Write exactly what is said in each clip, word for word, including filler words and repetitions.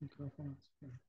Микрофон отсюда.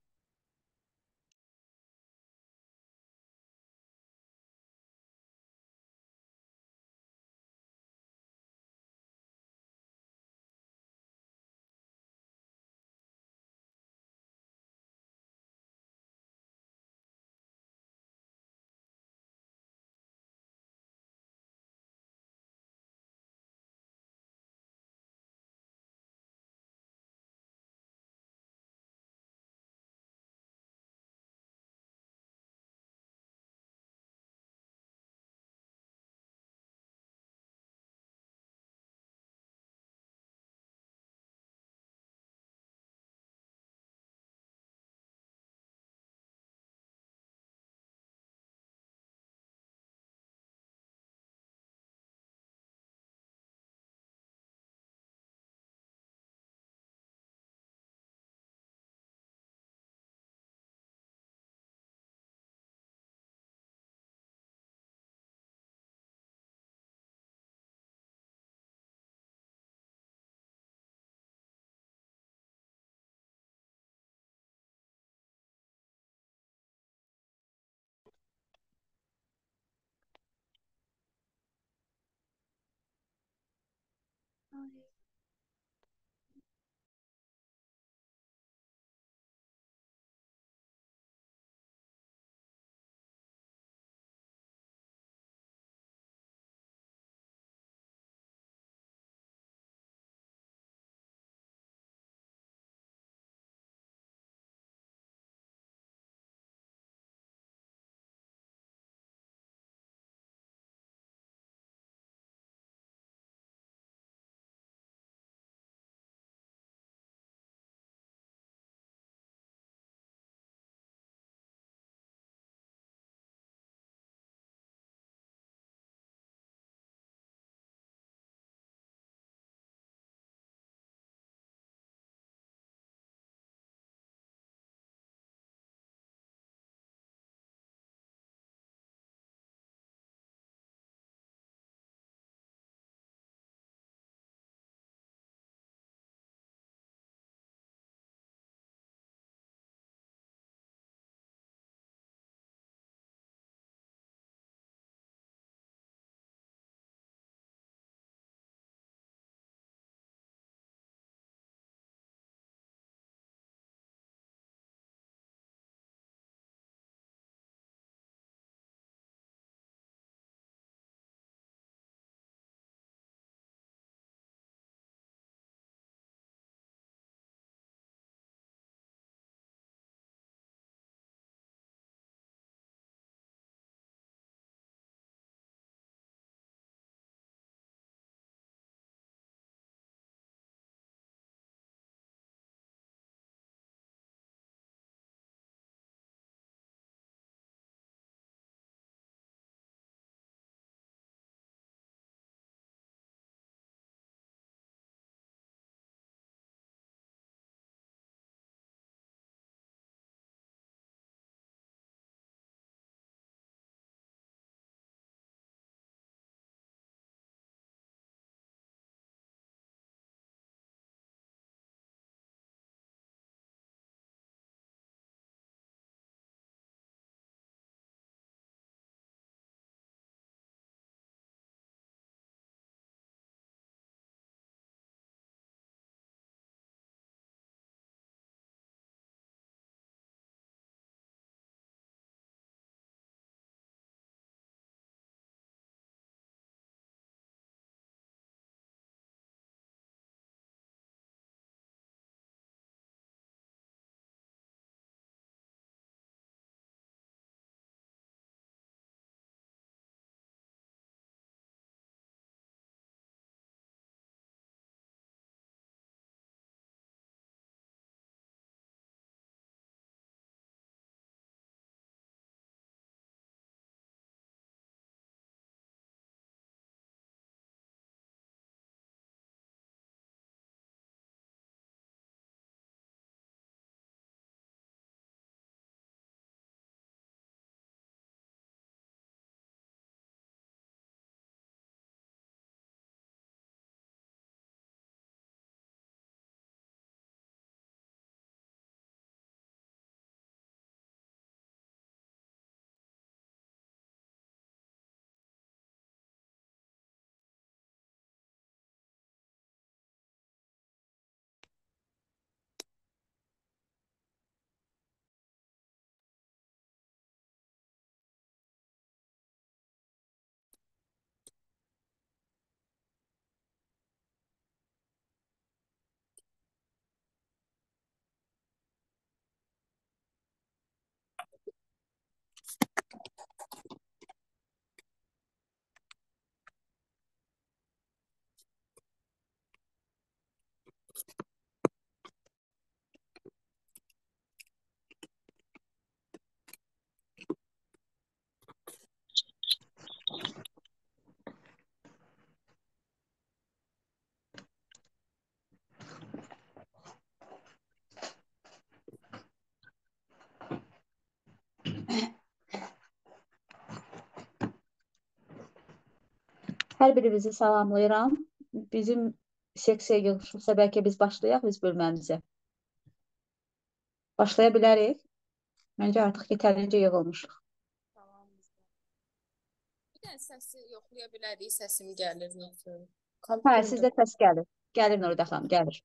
Hər birinizi salamlayıram. Bizim seksiyaya yığışırsa bəlkə biz başlayaq biz bölməmizə. Başlaya bilərik. Məncə artıq yetərincə yığılmışıq. Tamam. Bir dənə səsi yoxlaya bilərik, səsim gəlir yoxsa? Hə, sizdə səs gəlir. Gəlir Nuridə xanım, gəlir.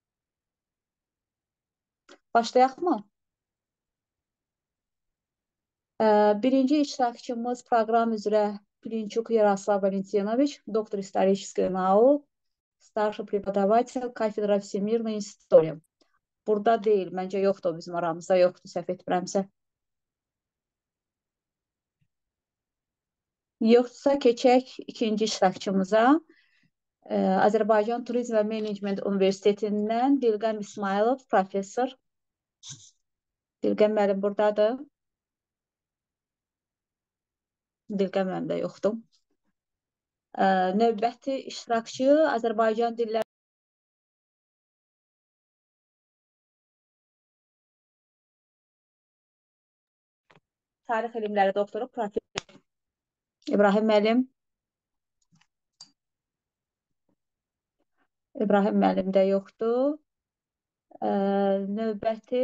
Başlayaq mı? Birinci iştirakçımız proqram üzrə Plinchuk Yaroslav Valentinoviç, doktor исторической наук, старший преподаватель кафедра всемирной истории. Burada deyil, məncə yoxdur, bizim aramızda yoxdur, səhv etmirəmsə. Yoxsa keçək ikinci iştirakçımıza. Azərbaycan Turizm və Menecment Universitetindən Dilqəm İsmailov, professor. Dilqəm müəllim buradadır. Dilqəm müəllim də yoxdur. Növbəti iştirakçı Azərbaycan Dillər Tarix elmləri doktoru, professor İbrahim müəllim. İbrahim müəllim də yoxdur. Növbəti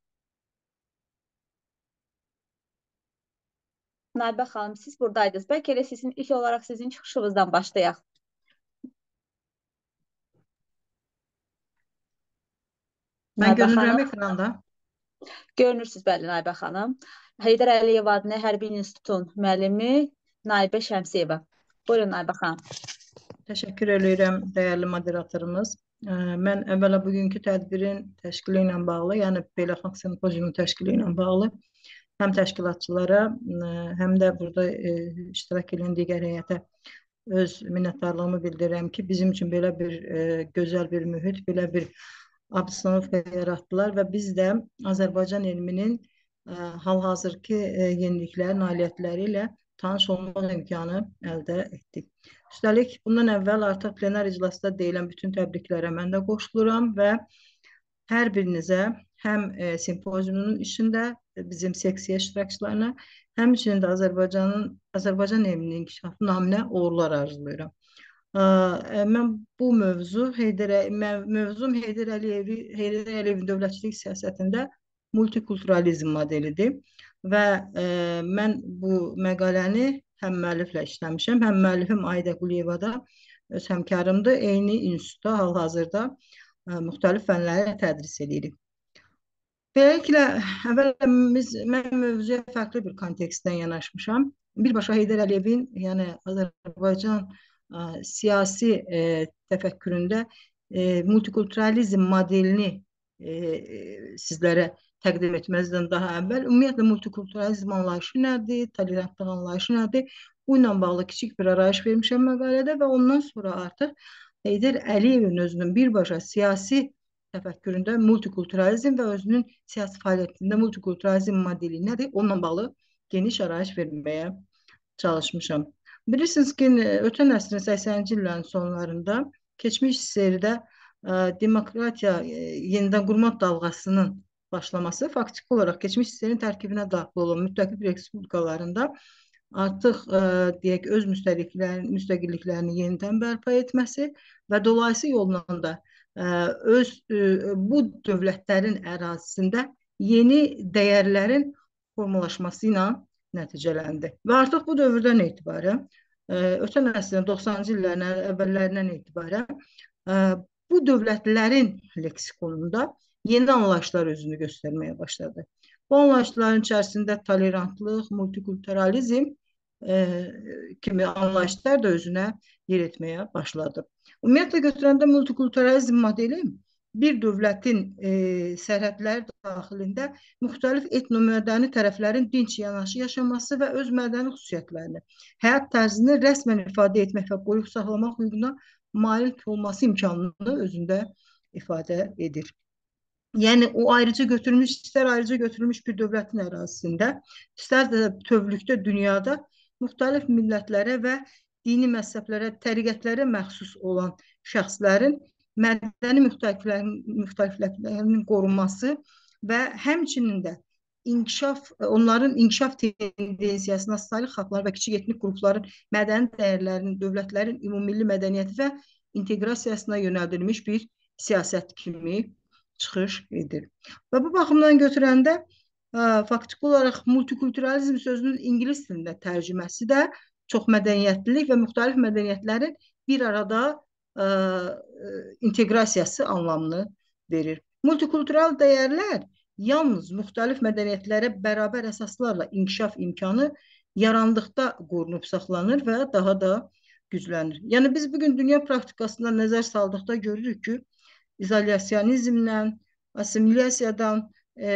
Naibə xanım, siz buradaydınız. Bəlkə elə sizin ilk olaraq sizin çıxışınızdan başlayaq. Mən görünürəm ekranda. Görünürsünüz, bəli, Naibə xanım. Heydər Əliyev adına Hərbi İnstitutun müəllimi Naibə Şəmsiyeva. Buyurun, Naibə xanım. Təşəkkür edirəm, dəyərli moderatorumuz. Mən əvvəla bugünkü tədbirin təşkili ilə bağlı, yəni beynəlxalq simpoziumun təşkili ilə bağlı həm təşkilatçılara, həm də burada iştirak edən digər heyətə öz minnətdarlığımı bildirirəm ki, bizim üçün belə bir gözəl bir mühit, belə bir obstanovka yaratdılar və biz də Azərbaycan elminin hal-hazırki yenilikləri, nailiyyətləri ilə tanış olmaq imkanı əldə etdik. Üstəlik, bundan əvvəl artıq plenar iclasda deyilən bütün təbriklərə mən də qoşuluram və hər birinizə həm simpoziumun içində bizim seksiya iştirakçılarına, həmçinin də Azərbaycanın, Azərbaycan elminin inkişafı naminə uğurlar arzulayıram. Mən bu mövzu, mövzum Heydər Əliyevin dövlətçilik siyasətində multikulturalizm modelidir və mən bu məqaləni həm müəlliflə işləmişəm, həm müəllifim Aidə Quliyeva da öz həmkarımdır. Eyni institutda hal-hazırda müxtəlif fənləri tədris edirik. Beləliklə, əvvələ mən mövzuya fərqli bir kontekstdən yanaşmışam. Birbaşa Heydər Əliyevin, yəni Azərbaycan siyasi təfəkküründə multikulturalizm modelini sizlərə təqdim etməzdən daha əvvəl ümumiyyətlə multikulturalizm anlayışı nədir, tolerantlıq anlayışı nədir? Bu ilə bağlı kiçik bir arayış vermişəm məqalədə və ondan sonra artıq Heydər Əliyevin özünün birbaşa siyasi təfəkküründə multikulturalizm və özünün siyasi fəaliyyətində multikulturalizm modeli nədir? Onunla bağlı geniş arayış verməyə çalışmışam. Bilirsiniz ki, ötən əsrin səksəninci illərin sonlarında keçmiş seridə demokratiya yenidən qurma dalğasının başlaması faktiki olaraq keçmiş sistemin tərkibinə daxil olan müttəfiq respublikalarında artıq deyək öz müstəqilliklərini yenidən bərpa etməsi və dolayısı yolla da öz bu dövlətlərin ərazisində yeni dəyərlərin formalaşması ilə nəticələndi. Və artıq bu dövrdən etibarən, ötən əsrin doxsanıncı illərin əvvəllərindən etibarən bu dövlətlərin leksikonunda yeni anlayışlar özünü göstərməyə başladı. Bu anlayışların içərisində tolerantlıq, multikulturalizm kimi anlayışlar da özünə yer etməyə başladı. Ümumiyyətlə götürəndə multikulturalizm modeli bir dövlətin sərhədləri daxilində müxtəlif etnomədəni tərəflərin dinc yanaşı yaşaması və öz mədəni xüsusiyyətlərini, həyat tərzini rəsmən ifadə etmək və qoruyub saxlamaq hüququna malik olması imkanını özündə ifadə edir. Yəni, o ayrıca götürülmüş, istər ayrıca götürülmüş bir dövlətin ərazisində, istər də bütövlükdə dünyada müxtəlif millətlərə və dini məzhəblərə, təriqətlərə məxsus olan şəxslərin mədəni müxtəlifliklərinin qorunması və həmçinin də inkişaf, onların inkişaf tendensiyasına sayılı xalqlar və kiçik etnik qrupların mədəni dəyərlərinin, dövlətlərin ümumilli mədəniyyəti və inteqrasiyasına yönəldilmiş bir siyasət kimi çıxış edir. Və bu baxımdan götürəndə faktiki olaraq multikulturalizm sözünün ingilis dilində tərcüməsi də çox mədəniyyətlilik və müxtəlif mədəniyyətlərin bir arada ə, inteqrasiyası anlamını verir. Multikultural dəyərlər yalnız müxtəlif mədəniyyətlərə bərabər əsaslarla inkişaf imkanı yarandıqda qorunub saxlanır və daha da güclənir. Yəni biz bugün dünya praktikasına nəzər saldıqda görürük ki, izolyasyonizmdən, assimilyasiyadan,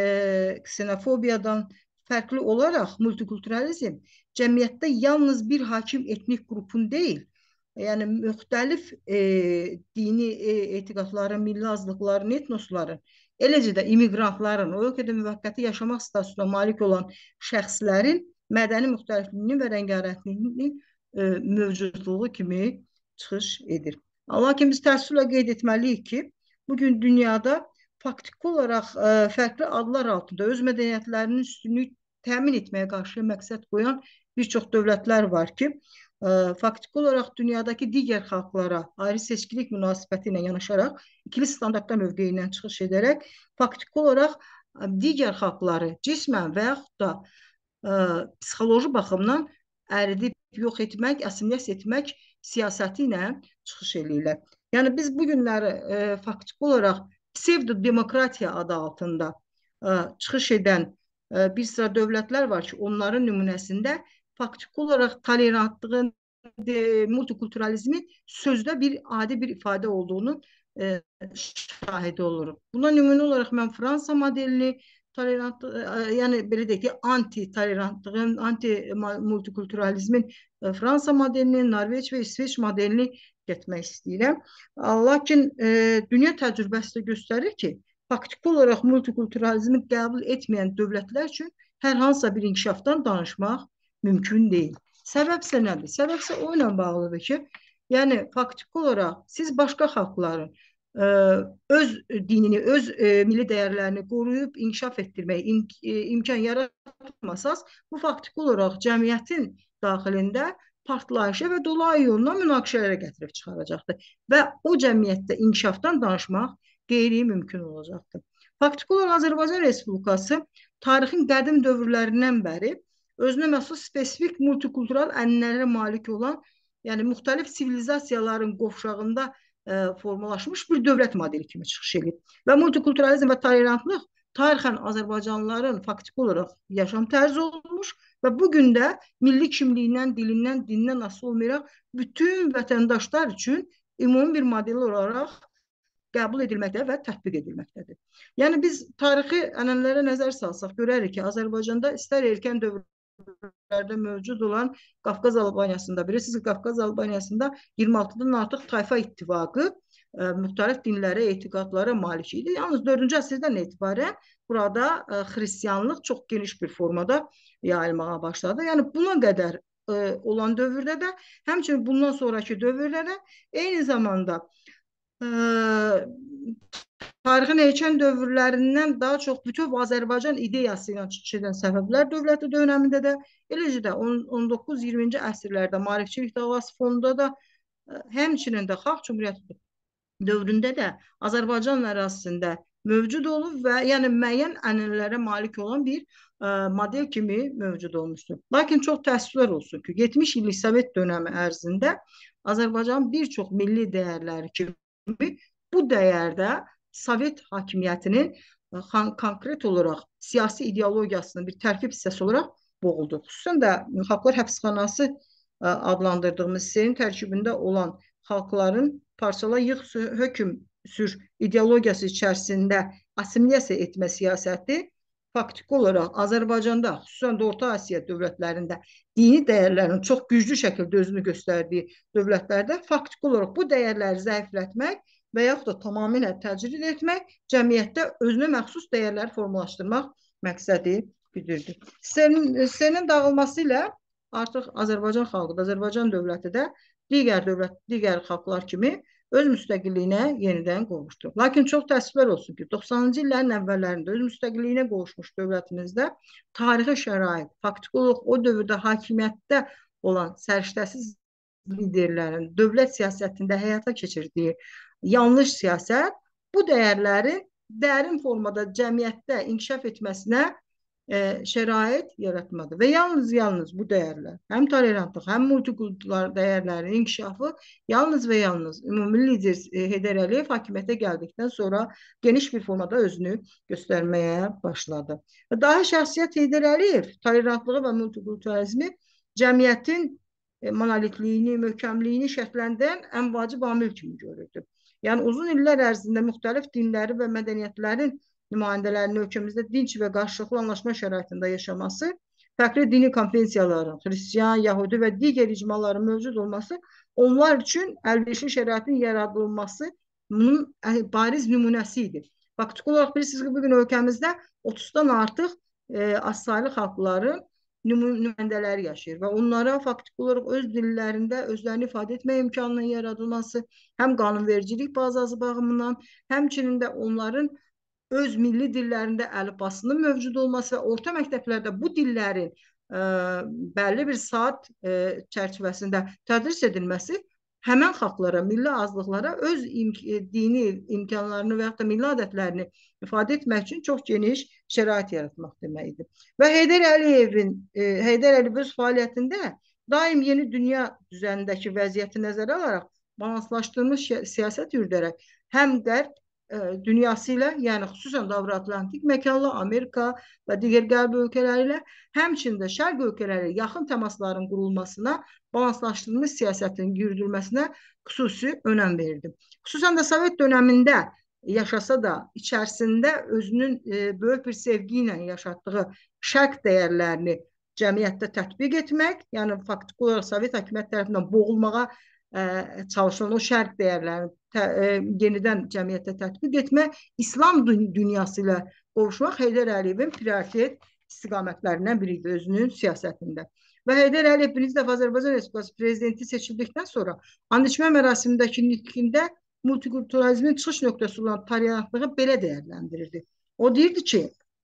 e, ksenofobiyadan fərqli olaraq multikulturalizm cəmiyyətdə yalnız bir hakim etnik qrupun deyil, yəni müxtəlif e, dini e, etiqadların, milli azlıqların, etnosların, eləcə də immigrantların, o ölkədə müvəqqəti yaşamaq statusuna malik olan şəxslərin mədəni müxtəlifliyinin və rəngarəngliyinin e, mövcudluğu kimi çıxış edir. Lakin biz təəssüflə qeyd etməliyik ki, bugün dünyada faktiki olaraq e, fərqli adlar altında öz mədəniyyətlərinin üstünlüyü təmin etməyə qarşı məqsəd qoyan bir çox dövlətlər var ki, e, faktiki olaraq dünyadakı digər xalqlara ayrı seçkilik münasibəti ilə yanaşaraq, ikili standartlar mövqeyindən çıxış edərək, faktiki olaraq e, digər xalqları cismən və yaxud da e, psixoloji baxımdan əridib yox etmək, assimilyasiya etmək siyasəti ilə çıxış edirlər. Yəni biz bu günləri e, faktiki olaraq psevdo-demokratiya adı altında e, çıxış edən e, bir sıra dövlətlər var ki, onların nümunəsində faktiki olaraq tolerantlığın, e, multikulturalizmin sözdə bir adi bir ifadə olduğunu e, şahidi olurum. Buna nümunə olaraq mən Fransa modelini, tolerant, e, yəni belə deyək ki, anti-tolerantlığın, anti-multikulturalizmin e, Fransa modelini, Norveç və İsveç modelini getmək istəyirəm. Lakin e, dünya təcrübəsi də göstərir ki, faktiki olaraq multikulturalizmi qəbul etməyən dövlətlər üçün hər hansısa bir inkişafdan danışmaq mümkün deyil. Səbəb isə nədir? Səbəb isə o ilə bağlıdır ki, yəni faktiki olaraq siz başqa xalqların e, öz dinini, öz e, milli dəyərlərini qoruyub inkişaf etdirmək im e, imkan yaratmasaz, bu faktiki olaraq cəmiyyətin daxilində partlayışa və dolayı yolla münaqişələrə gətirib çıxaracaqdır. Və o cəmiyyətdə inkişafdan danışmaq qeyri-mümkün olacaqdır. Faktiki olaraq Azərbaycan Respublikası tarixin qədim dövrlərindən bəri özünə məxsus spesifik multikultural ənənələrə malik olan, yəni müxtəlif sivilizasiyaların qovşağında e, formalaşmış bir dövlət modeli kimi çıxış edir. Və multikulturalizm və tolerantlıq tarixən Azərbaycanlıların faktiki olaraq yaşam tərzi olmuş və bugün də milli kimliyindən, dilindən, dinindən asılı olmayaraq bütün vətəndaşlar üçün ümumi bir model olaraq qəbul edilməkdə və tətbiq edilməkdədir. Yəni biz tarixi ənənələrə nəzər salsaq görərik ki, Azərbaycanda istər erkən dövrlərdə mövcud olan Qafqaz Albaniyasında, bilirsiniz ki, Qafqaz Albaniyasında iyirmi altıdan artıq tayfa ittifaqı ə, müxtəlif dinlərə, etiqadlara malik idi. Yalnız dördüncü əsrdən etibarən burada ə, xristianlıq çox geniş bir formada yayılmağa başladı. Yəni buna qədər ə, olan dövrdə də, həmçinin bundan sonraki dövrdə də eyni zamanda tarixin erkən dövrlərindən daha çox bütöv Azərbaycan ideyası ilə çıxış edən Səfəvilər dövləti dönəmində də, eləcə də on doqquz iyirminci əsrlərdə maarifçilik davası fonunda da, həmçinin də Xalq Cümhuriyyəti dövründə də Azərbaycan ərazisində mövcud olub və yəni müəyyən ənənələrə malik olan bir ə, model kimi mövcud olmuşdur. Lakin çox təəssüflər olsun ki, yetmiş illik Sovet dönəmi ərzində Azərbaycanın bir çox milli dəyərləri kimi bu dəyərdə Sovet hakimiyyətinin konkret olaraq siyasi ideologiyasının bir tərkib hissəsi olaraq boğuldu. Xüsusən də Xalqlar Həbsxanası adlandırdığımız hissənin tərkibində olan xalqların parçala yığ hökm sür ideologiyası içərisində assimilyasiya etmə siyasəti faktiki olaraq Azərbaycanda, xüsusən də Orta Asiya dövlətlərində dini dəyərlərin çox güclü şəkildə özünü göstərdiyi dövlətlərdə faktiki olaraq bu dəyərləri zəiflətmək və yaxud da tamamilə təcrid etmək, cəmiyyətdə özünə məxsus dəyərləri formalaşdırmaq məqsədi güdürdür. Hissənin dağılması ilə artıq Azərbaycan xalqı da, Azərbaycan dövləti də digər dövlət, digər xalqlar kimi öz müstəqilliyinə yenidən qovuşdu. Lakin çox təəssüflər olsun ki, doxsanıncı illərin əvvəllərində öz müstəqilliyinə qovuşmuş dövlətimizdə tarixi şərait, faktiki olaraq o dövrdə hakimiyyətdə olan səriştəsiz liderlərin dövlət siyasətində həyata keçirdiyi yanlış siyasət bu dəyərlərin dərin formada cəmiyyətdə inkişaf etməsinə e, şərait yaratmadı. Və yalnız yalnız bu dəyərlər, həm tolerantlıq, həm multikultural dəyərlərin inkişafı yalnız və yalnız ümumi lider e, Heydər Əliyev hakimiyyətə gəldikdən sonra geniş bir formada özünü göstərməyə başladı. Və dahi şəxsiyyət Heydər Əliyev tolerantlığı və multikulturalizmi cəmiyyətin e, monolitliyini, möhkəmliyini şərtləndirən ən vacib amil kimi görürdü. Yəni uzun illər ərzində müxtəlif dinləri və mədəniyyətlərin nümayəndələrinin ölkəmizdə dinç və qarşılıqlı anlaşma şəraitində yaşaması, fərqli dini konfessiyaların, xristiyan, yahudi və digər icmaların mövcud olması onlar üçün əlverişli şəraitin yaradılması bunun bariz nümunəsi idi. Faktiki olaraq bilirsiniz ki, bugün ölkəmizdə otuzdan artıq e, azsaylı xalqların nümayəndələri yaşayır və onlara faktiki olaraq öz dillərində özlərini ifadə etmə imkanının yaradılması, həm qanunvericilik bazası baxımından, həmçinin də onların öz milli dillərində əlifbasının mövcud olması və orta məktəblərdə bu dillərin ə, bəlli bir saat ə, çərçivəsində tədris edilməsi həmən xalqlara, milli azlıqlara öz imk dini imkanlarını və yaxud da milli adətlərini ifadə etmək üçün çox geniş şərait yaratmaq deməkdir. Və Heydər Əliyevin, e, Heydər Əliyev öz fəaliyyətində daim yeni dünya düzənindəki vəziyyəti nəzərə alaraq balanslaşdırılmış siyasət yürüdərək həm qərb e, dünyası ilə, yəni xüsusən də Avro-Atlantik məkanla Amerika və digər qərb ölkələri ilə, həmçində şərq ölkələri yaxın təmasların qurulmasına, balanslaşdırılmış siyasətin yürüdülməsinə xüsusi önəm verirdi. Xüsusən də Sovet dönəmində yaşasa da içərisində özünün e, böyük bir sevgi ilə yaşatdığı şərq dəyərlərini cəmiyyətdə tətbiq etmək, yəni faktiki olaraq Sovet hakimiyyət tərəfindən boğulmağa e, çalışılan o şərq dəyərlərini tə, e, yenidən cəmiyyətdə tətbiq etmək, İslam dünyası ilə qovuşmaq Heydər Əliyevin prioritet istiqamətlərindən biridir özünün siyasətində. Və Heydər Əliyev birinci dəfə Azərbaycan Respublikası prezidenti seçildikdən sonra and içmə mərasimindəki nitqində multikulturalizmin çıxış nöqtəsi olan tolerantlığı belə dəyərləndirirdi. O deyirdi ki,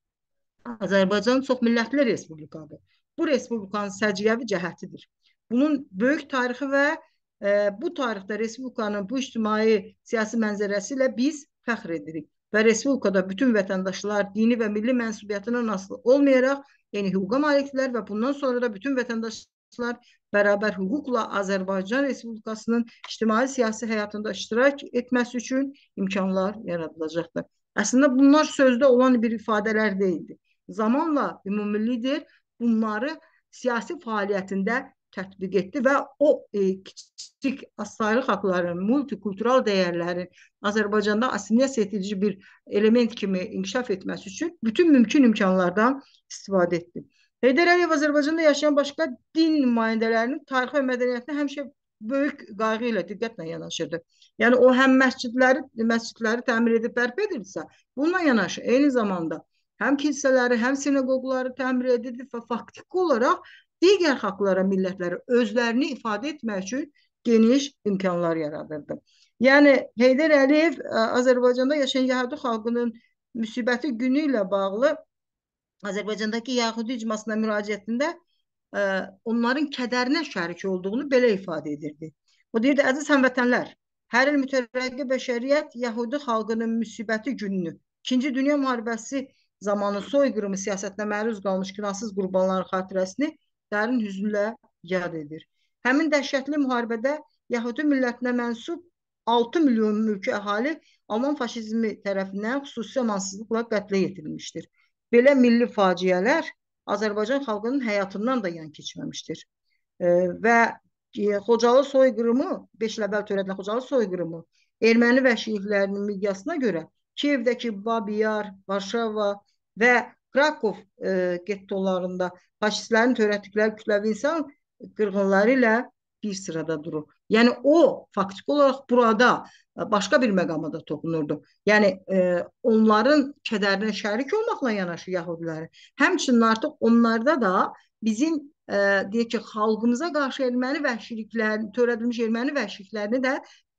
Azərbaycan çox millətli respublikadır. Bu respublikanın səciyyəvi cəhətidir. Bunun böyük tarixi və e, bu tarixdə respublikanın bu ictimai siyasi mənzərəsi ilə biz fəxr edirik. Və respublikada bütün vətəndaşlar dini və milli mənsubiyyətindən asılı olmayaraq yeni hüquqa malikdirlər və bundan sonra da bütün vətəndaşlar bərabər hüquqla Azərbaycan Respublikasının ictimai siyasi həyatında iştirak etməsi üçün imkanlar yaradılacaqdır. Əslində bunlar sözdə olan bir ifadələr deyildi. Zamanla ümumi lider bunları siyasi fəaliyyətində tətbiq etdi və o e, kiçik azsaylı xalqların, multikultural dəyərlərin Azərbaycanda assimilasiya edici bir element kimi inkişaf etməsi üçün bütün mümkün imkanlardan istifadə etdi. Heydər Əliyev Azərbaycanda yaşayan başqa din nümayəndələrinin tarix və mədəniyyətinə həmişə böyük qayğı ilə, diqqətlə yanaşırdı. Yəni o həm məscidləri, məscidləri təmir edib bərpa edirdisə, bununla yanaşı eyni zamanda həm kilsələri, həm sinagogları təmir edirdi və faktiki olaraq digər xalqlara, millətlərə özlərini ifadə etmək üçün geniş imkanlar yaradırdı. Yəni Heydər Əliyev Azərbaycanda yaşayan yəhudi xalqının müsibəti günü ilə bağlı Azərbaycandakı yəhudi icmasına müraciətində ə, onların kədərinə şərik olduğunu belə ifadə edirdi. O deyirdi, əziz həmvətənlər, hər il mütərəqqi bəşəriyyət yəhudi xalqının müsibəti gününü, İkinci Dünya müharibəsi zamanı soyqırımı siyasətinə məruz qalmış günahsız qurbanların xatirəsini dərin hüznlə yad edir. Həmin dəhşətli müharibədə yəhudi millətinə mənsub altı milyon mülki əhali Alman faşizmi tərəfindən xüsusi amansızlıqla qətlə yetirilmişdir. Belə milli faciələr Azərbaycan xalqının həyatından da yan keçməmişdir. E, və e, Xocalı soyqırımı, beş il əvvəl törədilən Xocalı soyqırımı erməni vəhşiliklərinin miqyasına görə Kiyevdəki Babi-Yar, Varşava və Krakov e, gettolarında faşistlərin törətdikləri kütləvi insan qırğınları ilə bir sırada durur. Yəni o faktiki olaraq burada başqa bir məqama da toxunurdu. Yəni e, onların kədərinə şərik olmaqla yanaşı yəhudilərin, həmçinin artıq onlarda da bizim e, deyək ki, xalqımıza qarşı erməni vəhşiliklərini, törədilmiş erməni vəhşiliklərini də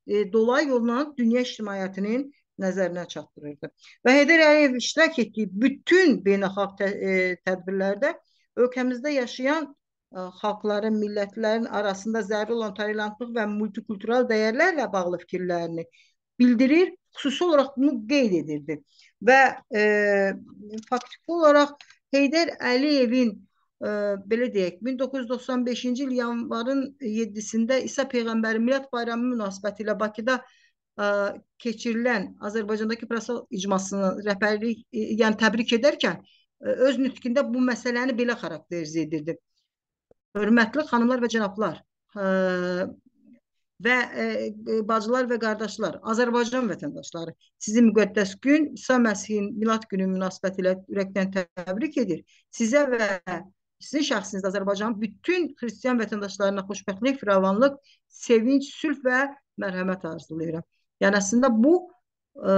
e, dolayı yolla dünya ictimaiyyətinin nəzərinə çatdırırdı. Və Heydər Əliyev iştirak etdiyi bütün beynəlxalq tə, e, tədbirlərdə ölkəmizdə yaşayan ə, xalqların, millətlərin arasında zəruri olan tolerantlıq və multikultural dəyərlərlə bağlı fikirlərini bildirir, xüsusi olaraq bunu qeyd edirdi. Və e, faktiki olaraq Heydər Əliyevin e, belə deyək, min doqquz yüz doxsan beşinci il yanvarın yeddisində İsa Peyğəmbərin Milad Bayramı münasibəti ilə Bakıda ə, keçirilən Azərbaycandakı Prasal icmasını rəhbərlik, e, yəni təbrik edərkən ə, öz nütqündə bu məsələni belə xarakterizə edirdi. Hörmətli xanımlar və cənablar, ə, və e, bacılar və qardaşlar, Azərbaycan vətəndaşları, sizi müqəddəs gün İsa Məsihin Milad günü münasibəti ilə ürəkdən təbrik edir. Sizə və sizin şəxsinizdə Azərbaycanın bütün xristiyan vətəndaşlarına xoşbəxtlik, firavanlıq, sevinç, sülh və mərhəmət arzulayıram. Yəni əslində bu ə,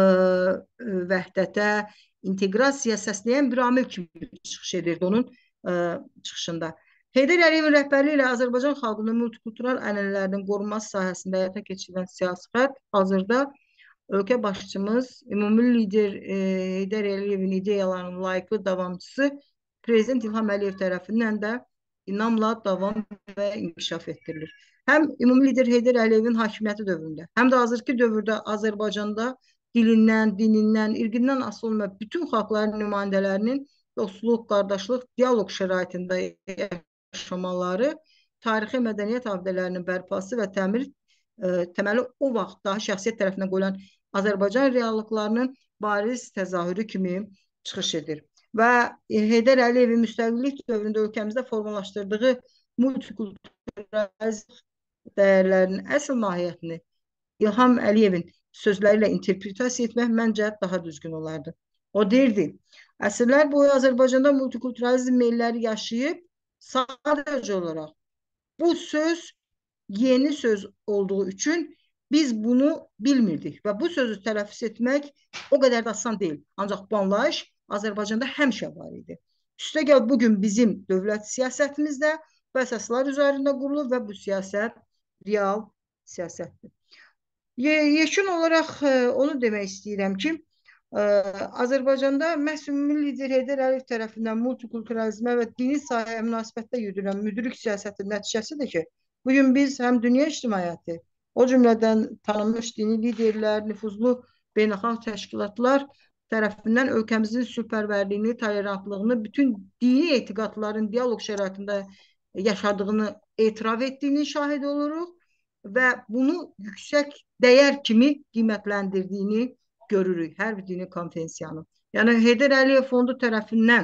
vəhdətə, inteqrasiya səsləyən bir amil kimi çıxış edirdi onun ə, çıxışında. Heydər Əliyevin rəhbərliyi ilə Azərbaycan xalqının multikultural ənənələrinin qorunması sahəsində həyata keçirilən siyasi xətt hazırda ölkə başçımız, ümumi lider e, Heydər Əliyevin ideyalarının layiqli davamçısı Prezident İlham Əliyev tərəfindən də inamla davam və inkişaf etdirilir. Həm ümumi lider Heydər Əliyevin hakimiyyəti dövründə, həm də hazırki dövrdə Azərbaycanda dilindən, dinindən, irqindən asılı olmayan bütün xalqların nümayəndələrinin dostluq, qardaşlıq, dialoq şəraitində yaşamaları, tarixi mədəniyyət abidələrinin bərpası və təmir ə, təməli o vaxt daha şəxsiyyət tərəfindən qoyulan Azərbaycan reallıqlarının bariz təzahürü kimi çıxış edir. Və Heydər Əliyevin müstəqillik dövründə ölkəmizdə formalaşdırdığı multikulturalizm dəyərlərinin əsl mahiyyətini İlham Əliyevin sözləri ilə interpretasiya etmək məncə daha düzgün olardı. O deyirdi, əsrlər boyu Azərbaycanda multikulturalizm meylləri yaşayıb, sadəcə olaraq bu söz yeni söz olduğu üçün biz bunu bilmirdik və bu sözü tələffüz etmək o qədər də asan deyil. Ancaq bu anlayış Azərbaycanda həmişə var idi. Üstəgəl bugün bizim dövlət siyasətimizdə bu əsaslar üzərində qurulur və bu siyasət real siyasətdir. Ye yekun olaraq e, onu demək istəyirəm ki, Azərbaycanda məhz ümumi lider Heydər Əliyev tərəfindən multikulturalizmə və dini sahəyə münasibətdə yürüdülən müdrik siyasətin nəticəsidir ki, bugün biz həm dünya ictimaiyyəti, o cümlədən tanınmış dini liderlər, nüfuzlu beynəlxalq təşkilatlar tərəfindən ölkəmizin sülhpərvərliyini, tolerantlığını, bütün dini etiqadların dialoq şəraitində yaşadığını etiraf etdiyini şahid oluruq və bunu yüksək dəyər kimi qiymətləndirdiyini görürük hər bir dini konfensiyanın. Yəni Heydər Əliyev fondu tərəfindən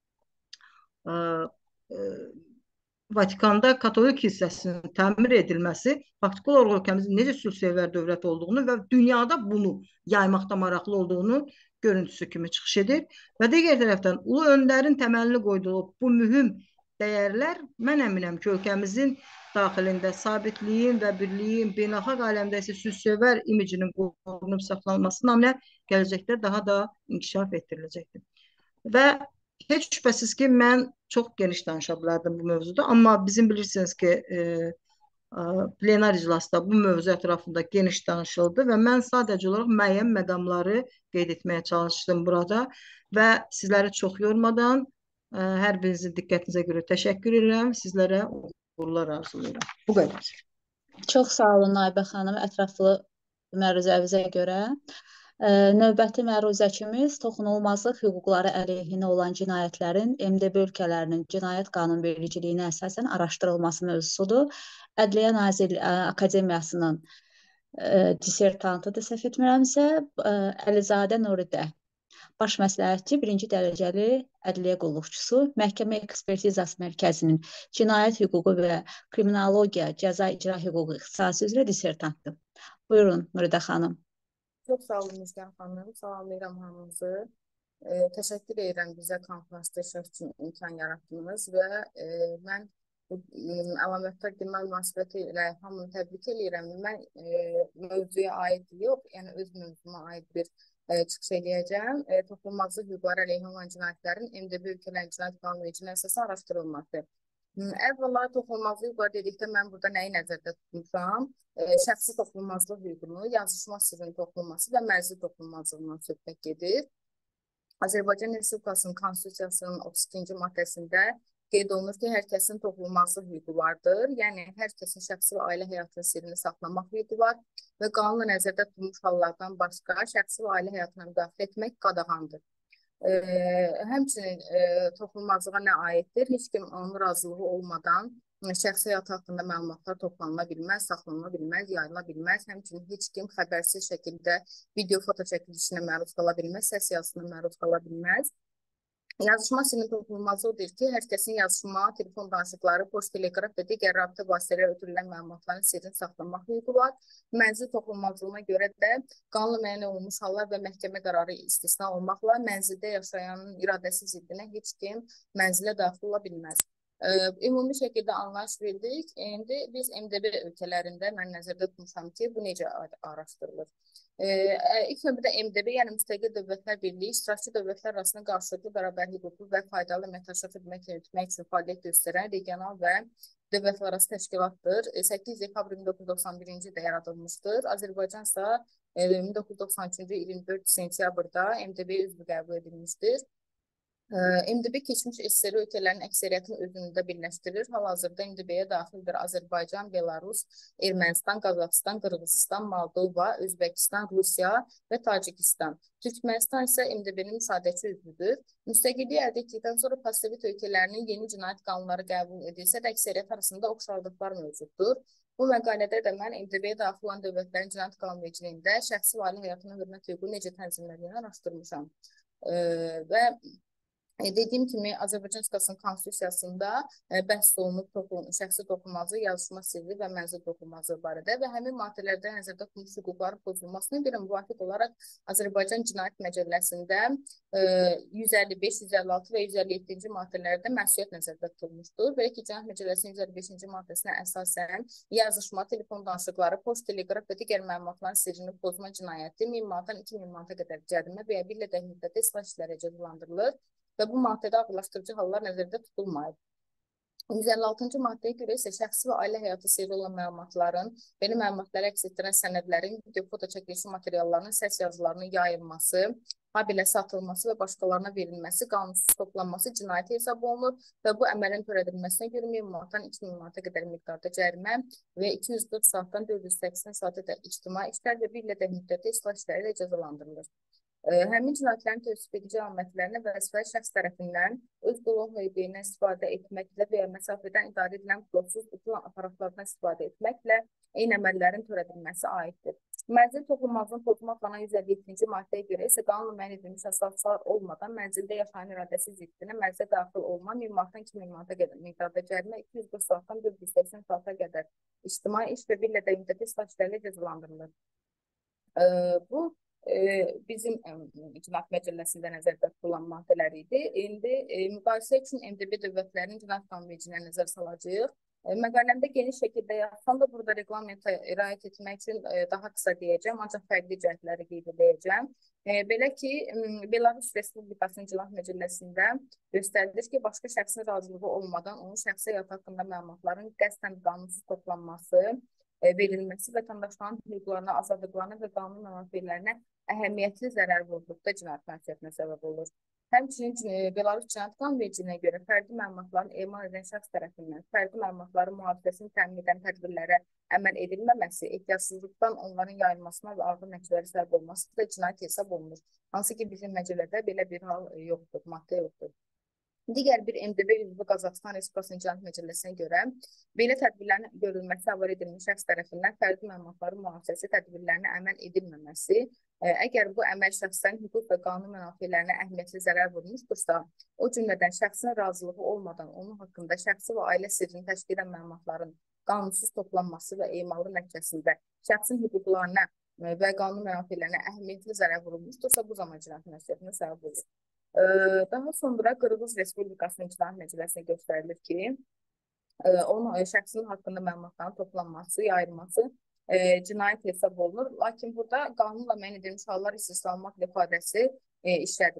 ə, ə, Vatikanda Katolik kilsəsinin təmir edilməsi faktiki olaraq ölkəmizin necə sülhsevər dövlət olduğunu və dünyada bunu yaymaqda maraqlı olduğunu görüntüsü kimi çıxış edir. Və digər tərəfdən Ulu Öndərin təməlini qoyduğu bu mühüm dəyərlər mən əminəm ki, ölkəmizin daxilində sabitliyin və birliyin, beynəlxalq aləmdə isə sülhsevər imicinin qorunub saxlanması naminə gələcəkdə daha da inkişaf etdiriləcəkdir. Və heç şübhəsiz ki, mən çox geniş danışa bilərdim bu mövzuda, amma bizim bilirsiniz ki, e, plenar iclasda bu mövzu ətrafında geniş danışıldı və mən sadəcə olaraq müəyyən məqamları qeyd etməyə çalışdım burada və sizləri çox yormadan ə, hər birinizin diqqətinizə görə təşəkkür edirəm, sizlərə uğurlar arzulayıram. Bu qədər. Çox sağ olun Naibə xanım, ətraflı məruzəvizə görə. Ə, növbəti məruzəçimiz toxunulmazlıq hüquqları əleyhinə olan cinayətlərin M D B ölkələrinin cinayət qanunvericiliyinə əsasən araşdırılması mövzusudur. Ədliyyə Nazirliyi Akademiyasının ə, dissertantıdır, səhv etmirəmsə, ə, Əlizadə Nuridə. Baş məsləhətçi, birinci dərəcəli ədliyyə qulluqçusu, Məhkəmə Ekspertizası Mərkəzinin cinayət hüququ və kriminologiya, cəza icra hüququ ixtisası üzrə dissertantdır. Buyurun, Nuridə xanım. Çox sağ olun Müjgan xanım, salamlayıram hamınızı. E, təşəkkür edirəm bizə konferansda iştirak üçün imkan yaratdınız və e, mən bu əlamətlər qilmə münasibəti ilə hamını təbrik edirəm. Mən e, mövzuya aid yox, yəni öz mövzuma aid bir e, çıxış edəcəm. E, toxunulmazlıq hüquqları əleyhinə olan cinayətlərin M D B ölkələrin cinayət qanunvericiliyinə əsasən araşdırılması. Əvvəla toxunulmazlıq hüquqları dedikdə mən burada nəyi nəzərdə tutmuşam? E, şəxsi toxunulmazlıq hüququnu, yazışma sirrinin toxunulması və mərci toxunulmazlığından söhbət gedir. Azərbaycan Respublikasının Konstitusiyasının otuz ikinci maddəsində qeyd olunur ki, hər kəsin toxunulmazlıq hüququ vardır. Yəni, hər kəsin şəxsi və ailə həyatının sirrini saxlamaq hüququ var və qanunla nəzərdə tutulmuş hallardan başqa şəxsi və ailə həyatına müdaxilə etmək qadağandır. E, həmçinin e, toxunulmazlığa nə aiddir? Heç kim onun razılığı olmadan şəxsi həyat haqqında məlumatlar toplanıla bilməz, saxlanıla bilməz, yayıla bilməz. Həmçinin heç kim xəbərsiz şəkildə video, foto çəkilişinə məruz qala bilməz, səs yazısına məruz qala bilməz. Yazışma sirrinin toxunulmazlığı deyir ki, hər kəsin yazışma, telefon danışıqları, poçt, teleqraf və digər rabitə vasitələri ötürülən məlumatların sirrini saxlamaq hüququ var. Mənzil toxunulmazlığına görə də qanunla müəyyən olunmuş hallar və məhkəmə qərarı istisna olmaqla mənzildə yaşayanın iradəsi ziddinə heç kim mənzilə daxil ola bilməz. Ə, ümumi şəkildə anlayış bildik. İndi biz M D B ölkələrində mən nəzərdə tutmuşam ki, bu necə araşdırılır. Ee, ilk növbədə M D B, yəni Müstəqil Dövlətlər Birliyi, iştirakçı dövlətlər arasında qarşılıqlı bərabər hüquqlu və faydalı əməkdaşlıq xidmət yürütmək üçün fəaliyyət göstərən regional və dövlətlərarası təşkilatdır. səkkiz dekabr min doqquz yüz doxsan birinci ildə yaradılmışdır. Azərbaycan isə min doqquz yüz doxsan üçüncü il iyirmi dörd sentyabrda M D B-yə üzvü qəbul edilmişdir. M D B keçmiş S S R ölkələrinin əksəriyyətini özündə birləşdirir. Hal-hazırda M D B-yə daxildir Azərbaycan, Belarus, Ermənistan, Qazaxıstan, Qırğızıstan, Moldova, Özbəkistan, Rusiya və Tacikistan. Türkmənistan isə M D B-nin müsaadəçi üzvüdür. Müstəqilliyi əldə etdikdən sonra postsovet ölkələrinin yeni cinayət qanunları qəbul edilsə də əksəriyyət arasında oxşarlıqlar mövcuddur. Bu məqalədə də mən M D B-yə daxil olan dövlətlərin cinayət qanunvericiliyində şəxsi və ailə həyatına hörmət hüququ necə tənzimlədiyini araşdırmışam. Ee, və E, Dediyim kimi, Azərbaycan Respublikasının Konstitusiyasında e, bəhs olunub toxun, şəxsi toxunulmazlıq, yazışma sirri və mənzil toxunulmazlığı barədə və həmin maddələrdə nəzərdə tutulmuş hüquqların pozulmasına görə müvafiq olaraq Azərbaycan Cinayət Məcəlləsində e, yüz əlli beş, yüz əlli altı və yüz əlli yeddinci maddələrdə məsuliyyət nəzərdə tutulmuşdur. Belə ki, Cinayət Məcəlləsinin yüz əlli beşinci maddəsinə əsasən yazışma, telefon danışıqları, poçt, teleqraf və digər məlumatların sirrini pozma cinayəti min manatdan iki min manata qədər cərimə və ya bir ilədək müddətdə islah işləri cəzalandırılır və bu maddədə ağırlaşdırıcı hallar nəzərdə tutulmayıb. yüz əlli altıncı maddəyə görə isə şəxsi və ailə həyatı sirri olan məlumatların, belə məlumatları əks etdirən sənədlərin, video, foto çəkilişi materiallarının, səs yazılarının yayılması, habelə satılması və başqalarına verilməsi, qanunsuz toplanması cinayət hesab olunur və bu əməlin törədilməsinə görə min manatdan iki min manata qədər miqdarda cərimə və iki yüz qırx saatdan dörd yüz səksən saata qədər ictimai işlər və bir ilədək müddətdə islah işləri ilə cəzalandırılır. Həmin cinayətlərin təvsif edici əlamətlərinə vəzifəli şəxs tərəfindən öz qulluq hüququndan istifadə etməklə və ya məsafədən idarə edilən pilotsuz uçulan aparatlardan istifadə etməklə eyni əməllərin törədilməsi aiddir. Mənzil toxunulmazlığını pozma qanunan yüz əlli yeddinci maddəyə görə isə qanunla müəyyən edilmiş əsaslar olmadan mənzildə yaşayan iradəsi ziddinə mənzilə daxil olma min manatdan iki min manata qədər miqdarda cərimə, iki yüz qırx saatdan dörd yüz səksən saata qədər ictimai iş və bir ilədək müddətdə islah işləri ilə cəzalandırılır. Bu E, bizim e, Cinayət Məcəlləsində nəzərdə tutulan maddələr idi. İndi e, müqayisə üçün M D B dövlətlərinin cinayət qanunvericiliyinə nəzər salacağıq. E, məqaləmdə geniş şəkildə yazsam da burada reglamentə riayət etmək üçün e, daha qısa deyəcəm, ancaq fərqli cəhətləri qeyd edəcəm. E, belə ki, Belarus Respublikasının Cinayət Məcəlləsində göstərilir ki, başqa şəxsin razılığı olmadan onun şəxsi həyat haqqında məlumatların qəsdən qanunsuz toplanması, verilməsi vətəndaşların hüquqlarına, azadlıqlarına və qanun mənafelərinə əhəmiyyətli zərər vurduqda cinayət məsuliyyətinə səbəb olur. Həmçinin Belarus Cinayət Qanunvericiliyinə görə fərdi məlumatların emal edən şəxs tərəfindən fərdi məlumatların mühafizəsini təmin edən tədbirlərə əməl edilməməsi, ehtiyatsızlıqdan onların yayılmasına və ağır nəticələrə səbəb olması da cinayət hesab olunur. Hansı ki, bizim məcəllədə belə bir hal yoxdur, maddə yoxdur. Digər bir M D B üzvü Qazaxıstan Respublikasının Cinayət Məcəlləsinə görə belə tədbirlərin görülməsi əvvəl edilmiş şəxs tərəfindən fərdi məlumatların mühafizəsi tədbirlərinə əməl edilməməsi, əgər bu əməl şəxslərin hüquq və qanun mənafelərinə əhəmiyyətli zərər vurmuşdursa, o cümlədən şəxsin razılığı olmadan onun haqqında şəxsi və ailə sirrini təşkil edən məlumatların qanunsuz toplanması və emalı nəticəsində şəxsin hüquqlarına və qanun mənafelerinə əhəmiyyətli zərər vurulmuşdursa, bu zaman cinayət məsuliyyətinə səbəb olur. Daha sonra Qırğız Respublikasının Cinayət Məcəlləsinə göstərilir ki, onun şəxsinin haqqında məlumatların toplanması, yayılması e, cinayət hesab olunur. Lakin burada qanunla müəyyən edilmiş hallar istisna olmaqla ifadəsi e, işlədilir.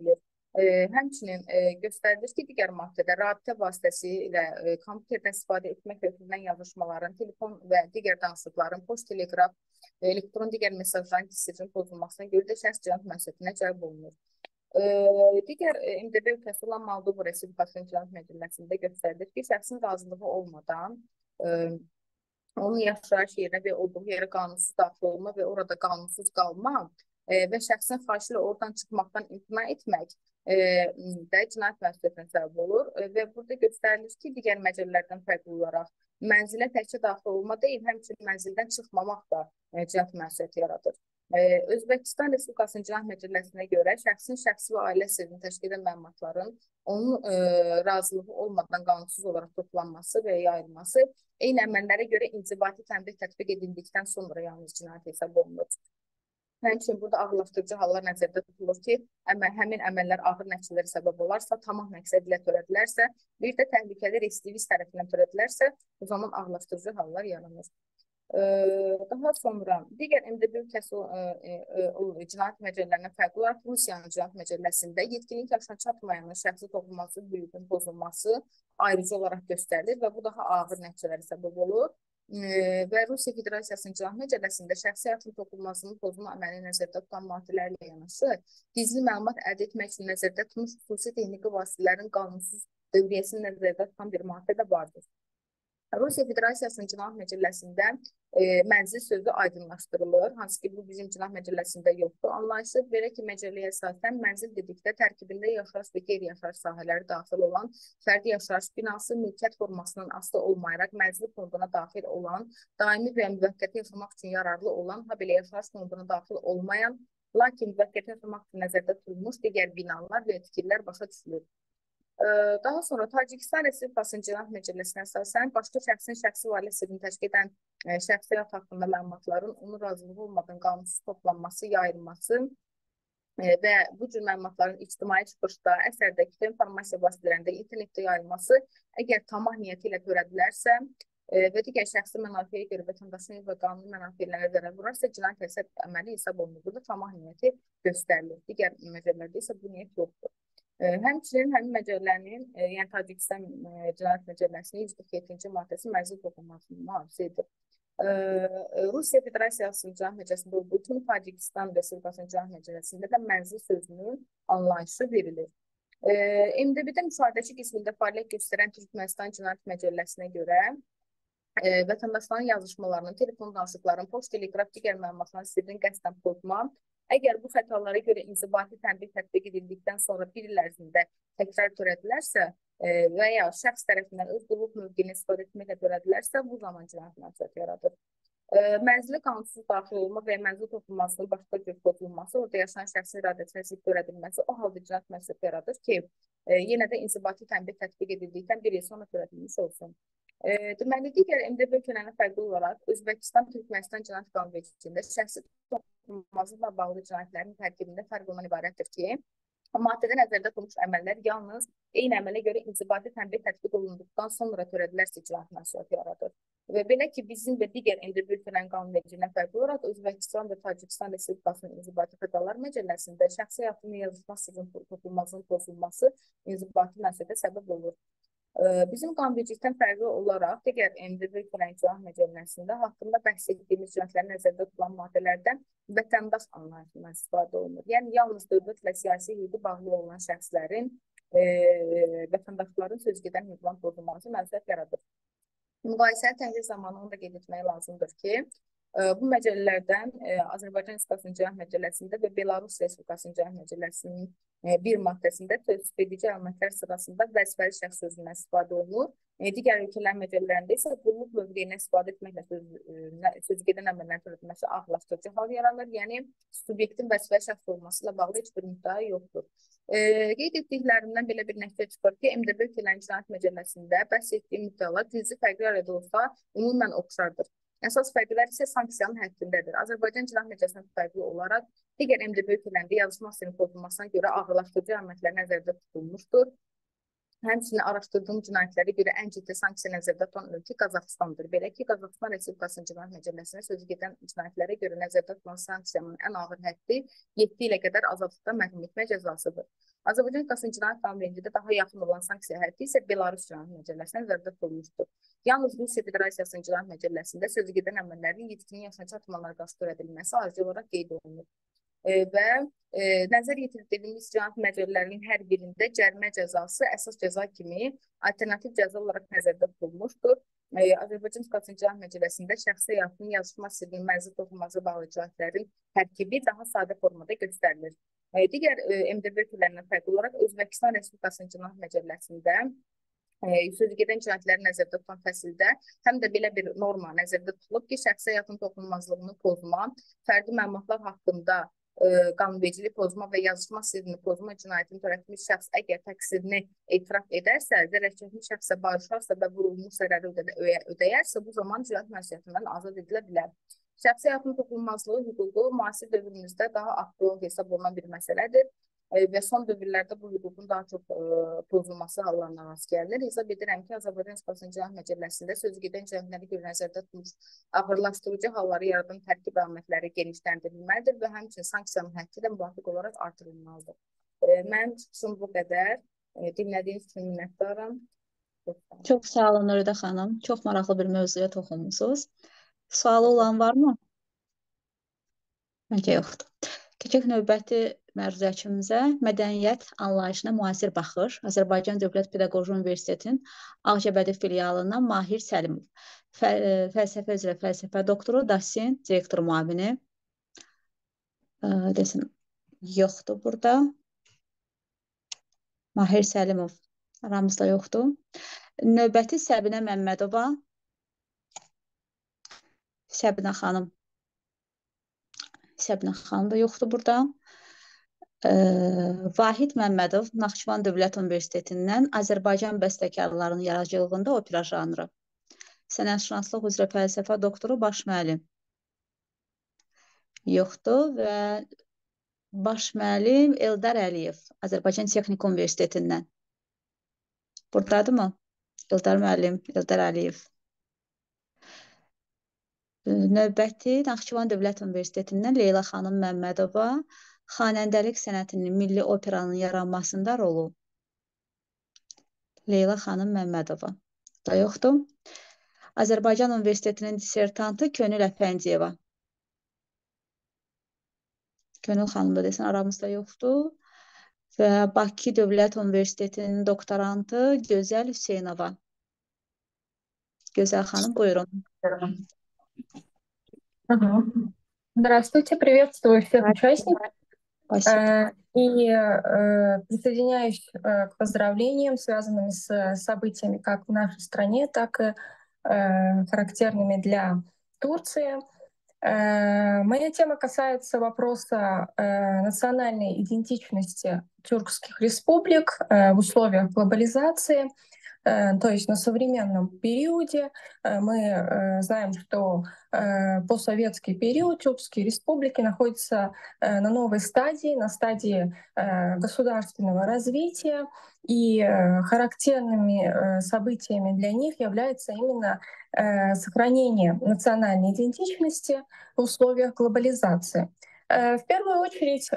E, həmçinin e, göstərilir ki, digər maddədə rabitə vasitəsilə e, kompüterdən istifadə etmək hökmündən yazışmaların, telefon və digər danışıqların, poçt, teleqraf, e, elektron digər mesajların sirrin pozulmasına görə də şəxs cinayət məsuliyyətinə cəlb olunur. E, digər e, M D B ölkəsi olan Moldova Respublikasının Cinayət Məcəlləsində göstərilir ki, şəxsin razılığı olmadan e, onun yaşayış yerinə və olduğu yerə qanunsuz daxil olma və orada qanunsuz qalma e, və şəxsin xahiş ilə oradan çıxmaqdan imtina etmək e, də cinayət məsuliyyətinə səbəb olur e, və burada göstərilir ki, digər məcəllələrdən fərqli olaraq mənzilə təkcə daxil olma deyil, həmçinin mənzildən çıxmamaq da e, cinayət məsuliyyəti yaradır. Ee, Özbəkistan Respublikasının Cinayət Məcəlləsinə görə şəxsin şəxsi və ailə sirrini təşkil edən məlumatların onun e, razılığı olmadan qanunsuz olaraq toplanması və yayılması eyni əməllərə görə inzibati tənbih tətbiq edildikdən sonra yalnız cinayət hesab olunur. Həmçinin burada ağırlaşdırıcı hallar nəzərdə tutulur ki, əməl, həmin əməllər ağır nəticələrə səbəb olarsa, tamah məqsəd ilə törədilərsə, bir də təhlükəli residivist tərəfindən törədilərsə, o zaman ağırlaşdırıcı hallar yaranır. Daha sonra digər M D B ölkəsi cinayət məcəllələrindən fərqli olaraq Rusiyanın cinayət məcəlləsində yetkinlik yaşına çatmayan şəxsi toxunması, hüququn pozulması ayrıcı olaraq göstərilir və bu daha ağır nəticələrə səbəb olur. Və Rusiya Federasiyasının cinayət məcəlləsində şəxsi həyatın toxunmasının pozulma əməli nəzərdə tutan maddələrlə yanaşı, gizli məlumat əldə etmək üçün nəzərdə tutulmuş xüsusi texniki vasitələrin qanunsuz dövriyyəsini nəzərdə tutan bir maddə də vardır. Rusiya Federasiyasının cinayət məcəlləsində e, mənzil sözü aydınlaşdırılır, hansı ki, bu bizim cinayət məcəlləsində yoxdur. Anlayışı belə ki, məcəlləyə əsasən mənzil dedikdə tərkibində yaşayış və qeyri-yaşayış sahələri daxil olan fərdi yaşayış binası mülkiyyət formasından asılı olmayaraq mənzil fonduna daxil olan, daimi və müvəqqəti yaşamaq üçün yararlı olan, ha belə yaşayış fonduna daxil olmayan, lakin müvəqqəti yaşamaq üçün nəzərdə tutulmuş digər binalar və tikililər başa düşülür. Daha sonra Tacikistan Respublikasının Cinayət Məcəlləsinə əsasən başqa şəxsin şəxsi və ailə sirrini təşkil edən şəxsi həyat haqqında məlumatların onun razılığı olmadan qanunsuz toplanması, yayılması və bu cür məlumatların ictimai çıxışda, əsərdəki informasiya vasitələrində, internetdə yayılması əgər tamah niyyəti ilə törədilərsə və digər şəxsi mənafiyə görə vətəndaşın və qanuni mənafiələrə zərər vurarsa, cinayət hesab əməli hesab olunur. Burada tamah niyyəti göstərilir. Digər məcəllələrdə isə bu niyyət yoxdur. Həmçinin həmin məcəllənin, yəni Tacikistan Cinayət Məcəlləsinin yüz qırx yeddinci maddəsi mənzil toxunmasının mühafizə edir. Rusiya Federasiyasının Cinayət Məcəlləsində olduğu kimi Tacikistan Respublikasının Cinayət Məcəlləsində də mənzil sözünün anlayışı verilir. M D B-də müşahidəçi qismində fəaliyyət göstərən Türkmənistan Cinayət Məcəlləsinə görə vətəndaşların yazışmalarının, telefon danışıqlarının, poçt, teleqraf, digər məlumatların sirrini qəsdən pozmaq, əgər bu xətalara görə inzibati tənbih tətbiq edildikdən sonra bir il ərzində təkrar törədilərsə və ya şəxs tərəfindən öz qulluq mövqeyini istifadə etməklə törədilərsə, bu zaman cinayət məsuliyyəti yaradır. Mənzilə qanunsuz daxil olma və ya mənzil toxunmasının başqa cür pozulması, orada yaşayan şəxsin iradəsinə zidd törədilməsi o halda cinayət məsuliyyəti yaradır ki, yenə də inzibati tənbih tətbiq edildikdən bir il sonra törədilmiş olsun. E, deməli, digər M D B ölkələrinə fərqli olaraq Özbəkistan Türkmənistan Cinayət Konvensiyasında şəxsi toxunmasıyla bağlı cinayətlərin tərkibində fərq ondan ibarətdir ki, maddədə nəzərdə tutulmuş əməllər yalnız eyni əmələ görə inzibati tənbih tətbiq olunduqdan sonra törədilərsə cinayət məsuliyyəti yaradır. Və belə ki, bizim və digər M D B ölkələrin qanunvericiliyinə fərqli olaraq Özbəkistan və Tacikistan Respublikasının inzibati xətalar məcəlləsində şəxsi həyatının yazılma sirrinin toxunmasının pozulması inzibati məsuliyyətə səbəb olur. Bizim qanunvericilikdən fərqli olaraq digər M D B ölkələrin cinayət məcəlləsində haqqında bəhs etdiyimiz cinayətlərin nəzərdə tutulan maddələrdən vətəndaş anlayışından istifadə olunur. Yəni, yalnız dövlətlə siyasi hüququ bağlı olan şəxslərin, e, vətəndaşların sözgedən hüquqların pozulması məsuliyyət yaradır. Müqayisəli təhlil zamanı onu da qeyd etmək lazımdır ki, bu məcəllələrdən Azərbaycan Respublikasının Cinayət Məcəlləsində və Belarus Respublikasının Cinayət Məcəlləsinin bir maddəsində tövsif edici əlamətlər sırasında vəzifəli şəxs sözündən istifadə olunur. Digər ölkələrin məcəllələrində isə qulluq mövqeyinə istifadə etməklə söz, sözgedən əməllərin törədilməsi ağırlaşdırıcı hal yaranır. Yəni, subyektin vəzifəli şəxs olması ilə bağlı heç bir müddəa yoxdur. E, qeyd etdiklərimdən belə bir nəticə çıxır ki, M D B ölkələrin Cinayət Məcəlləsində bəhs etdiyim müddəalar cüzi fərqli arada olsa ümumən oxşardır. Əsas fərqlər isə sanksiyanın həddindədir. Azərbaycan Cinayət Məcəlləsindən fərqli olaraq digər M D B ölkələrində yazılma sirrinin pozulmasına görə ağırlaşdırıcı əməllər nəzərdə tutulmuşdur. Həmçinin araşdırdığım cinayətlərə görə ən ciddi sanksiya nəzərdə tutan ölkə Qazaxıstandır. Belə ki, Qazaxıstan Respublikasının Cinayət Məcəlləsinə sözü gedən cinayətlərə görə nəzərdə tutulan sanksiyanın ən ağır həddi yeddi ilə qədər azadlıqdan məhrum etmə cəzasıdır. Azərbaycan Qasım Cinayət Qanunu daha yaxın olan sanksiya həddi isə Belarus Cinayət Məcəlləsinə nəzərdə tutulmuşdur. Yalnız Rusiya Federasiyasının Cinayət Məcəlləsində sözügedən əməllərin yetkinlik yaşına çatmalarına qarşı törədilməsi ayrıca olaraq qeyd olunur. E, və e, nəzər yetirdiyimiz cinayət məcəllələrinin hər birində cərimə cəzası əsas cəza kimi alternativ cəza olaraq nəzərdə tutulmuşdur. E, Azərbaycan Qasım Cinayət Məcəlləsində şəxsi həyatının yazışma sirrinin mənzil toxunması bağlı cinayətlərin tərkibi daha sadə formada göstərilir. E, digər e, M D B türlərindən fərqli olaraq Özbəkistan Respublikasının Cinayət Məcəlləsində e, sözügedən cinayətləri nəzərdə tutan fəsildə həm də belə bir norma nəzərdə tutulub ki, şəxsi həyatın toxunulmazlığını pozma, fərdi məlumatlar haqqında e, qanunvericilik pozma və yazışma sirrini pozma cinayətini törətmiş şəxs əgər təqsirini etiraf edərsə, zərərçəkmiş şəxsə bağışlarsa və vurulmuş zərəri ödə ödəyərsə, bu zaman cinayət məsuliyyətindən azad edilə bilər. Şəxsi həyatın toxunulmazlığı hüququ müasir dövrümüzdə daha aktual hesab olunan bir məsələdir e, və son dövrlərdə bu hüququn daha çox e, pozulması hallarına rast gəlinir. Hesab edirəm ki, Azərbaycan Respublikasının Cinayət Məcəlləsində sözügedən cinayətləri görə nəzərdə tutulmuş ağırlaşdırıcı halları yaradan tərkib əlamətləri genişləndirilməlidir və həmçinin sanksiyanın həddi də müvafiq olaraq artırılmalıdır. E, mən çıxışım bu qədər. E, dinlədiyiniz üçün minnətdaram. Çox sağ olun Nuridə xanım. Çox maraqlı bir mövzuya toxunmusunuz. Sualı olan varmı? Məncə yoxdur. Keçək növbəti məruzəçimizə mədəniyyət anlayışına müasir baxış. Azərbaycan Dövlət Pedaqoji Universitetinin Ağcabədi filialından Mahir Səlimov. Fəl fəlsəfə üzrə fəlsəfə doktoru, dosent, direktor müavini. Desin, yoxdur burada. Mahir Səlimov aramızda yoxdur. Növbəti Səbinə Məmmədova. Səbinə xanım. Səbinə xanım da yoxdur burada. Ee, Vahid Məmmədov, Naxçıvan Dövlət Universitetindən Azərbaycan bəstəkarlarının yaradıcılığında opera janrı. Sənətşünaslıq üzrə fəlsəfə doktoru, baş müəllim. Yoxdur və baş müəllim Eldar Əliyev, Azərbaycan Texnik Universitetindən. Buradadırmı? Eldar müəllim, Eldar Əliyev. Növbəti Naxçıvan Dövlət Universitetindən Leyla xanım Məmmədova, xanəndəlik sənətinin milli operanın yaranmasında rolu. Leyla xanım Məmmədova da yoxdur. Azərbaycan Universitetinin dissertantı Könül Əfəndiyeva. Könül xanım da desən aramızda yoxdur. Və Bakı Dövlət Universitetinin doktorantı Gözəl Hüseynova. Gözəl xanım, buyurun. Ага. Здравствуйте, приветствую всех участников. Спасибо. И э, присоединяюсь э, к поздравлениям, связанным с событиями как в нашей стране, так и э, характерными для Турции. Э, моя тема касается вопроса э, национальной идентичности тюркских республик э, в условиях глобализации. То есть на современном периоде мы знаем, что постсоветский период тюркские республики находятся на новой стадии, на стадии государственного развития, и характерными событиями для них является именно сохранение национальной идентичности в условиях глобализации. В первую очередь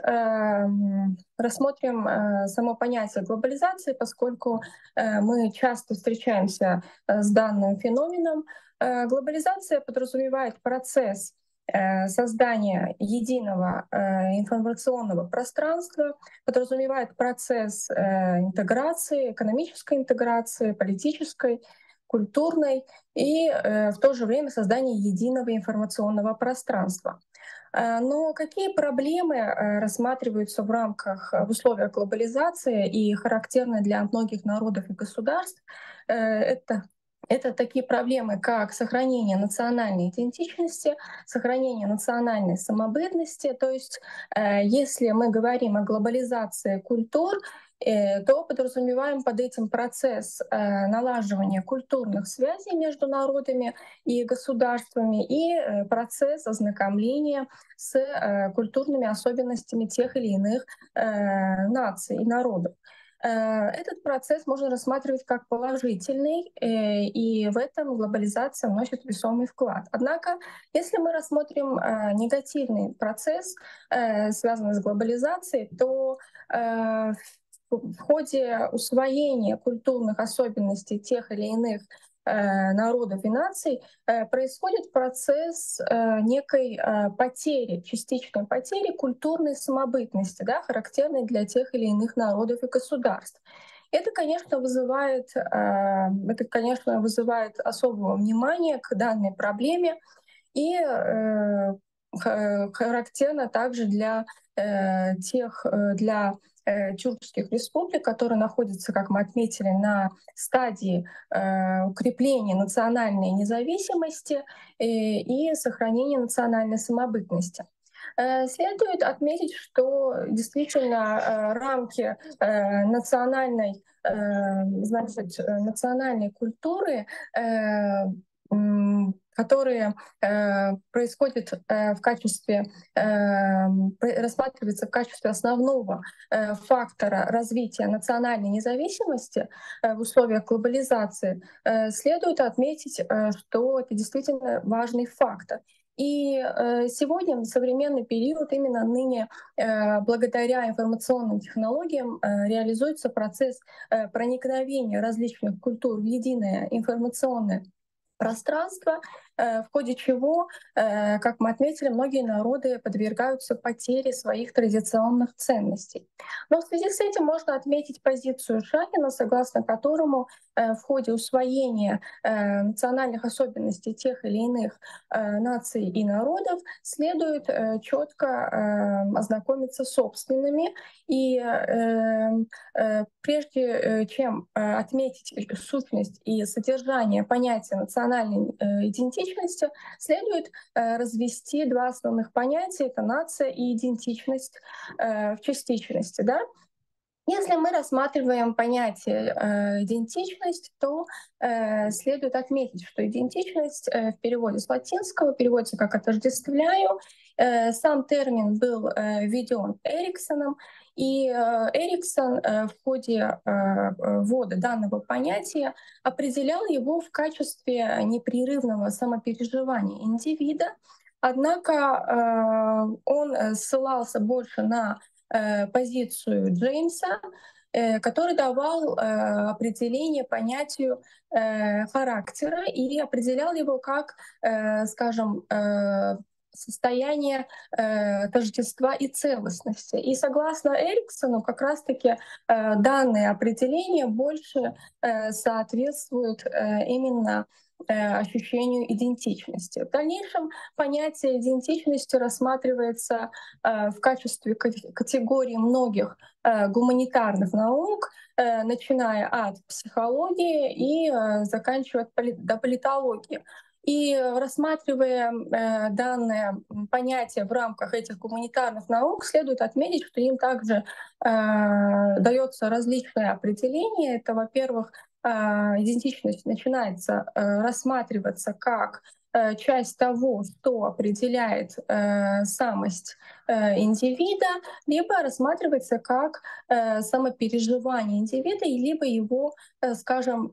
рассмотрим само понятие глобализации, поскольку мы часто встречаемся с данным феноменом. Глобализация подразумевает процесс создания единого информационного пространства, подразумевает процесс интеграции, экономической интеграции, политической, культурной и в то же время создания единого информационного пространства. Но какие проблемы рассматриваются в рамках, в условиях глобализации и характерны для многих народов и государств? Это, это такие проблемы, как сохранение национальной идентичности, сохранение национальной самобытности. То есть если мы говорим о глобализации культур, то подразумеваем под этим процесс налаживания культурных связей между народами и государствами и процесс ознакомления с культурными особенностями тех или иных наций и народов. Этот процесс можно рассматривать как положительный, и в этом глобализация вносит весомый вклад. Однако, если мы рассмотрим негативный процесс, связанный с глобализацией, то в ходе усвоения культурных особенностей тех или иных народов и наций происходит процесс некой потери, частичной потери культурной самобытности, да, характерной для тех или иных народов и государств. Это, конечно, вызывает, это, конечно, вызывает особого внимания к данной проблеме и характерно также для тех, для тюркских республик, которые находятся, как мы отметили, на стадии укрепления национальной независимости и сохранения национальной самобытности. Следует отметить, что действительно рамки национальной, значит, национальной культуры, которые происходят в качестве, рассматриваются в качестве основного фактора развития национальной независимости в условиях глобализации, следует отметить, что это действительно важный фактор. И сегодня, в современный период, именно ныне, благодаря информационным технологиям, реализуется процесс проникновения различных культур в единое информационное пространство, в ходе чего, как мы отметили, многие народы подвергаются потере своих традиционных ценностей. Но в связи с этим можно отметить позицию Шахина, согласно которому в ходе усвоения национальных особенностей тех или иных наций и народов следует четко ознакомиться с собственными. И прежде чем отметить сущность и содержание понятия национальной идентичности, следует развести два основных понятия — это нация и идентичность в частичности. Да? Если мы рассматриваем понятие э, идентичность, то э, следует отметить, что идентичность э, в переводе с латинского переводится как «отождествляю». Э, сам термин был э, введен Эриксоном, и э, Эриксон э, в ходе э, ввода данного понятия определял его в качестве непрерывного самопереживания индивида. Однако э, он ссылался больше на позицию Джеймса, который давал определение понятию характера и определял его как, скажем, состояние тождества и целостности. И согласно Эриксону, как раз-таки данное определение больше соответствует именно ощущению идентичности. В дальнейшем понятие идентичности рассматривается э, в качестве категории многих э, гуманитарных наук, э, начиная от психологии и э, заканчивая до политологии. И рассматривая э, данное понятие в рамках этих гуманитарных наук, следует отметить, что им также э, дается различное определение. Это, во-первых, идентичность начинается рассматриваться как часть того, что определяет самость индивида, либо рассматривается как самопереживание индивида, либо его, скажем,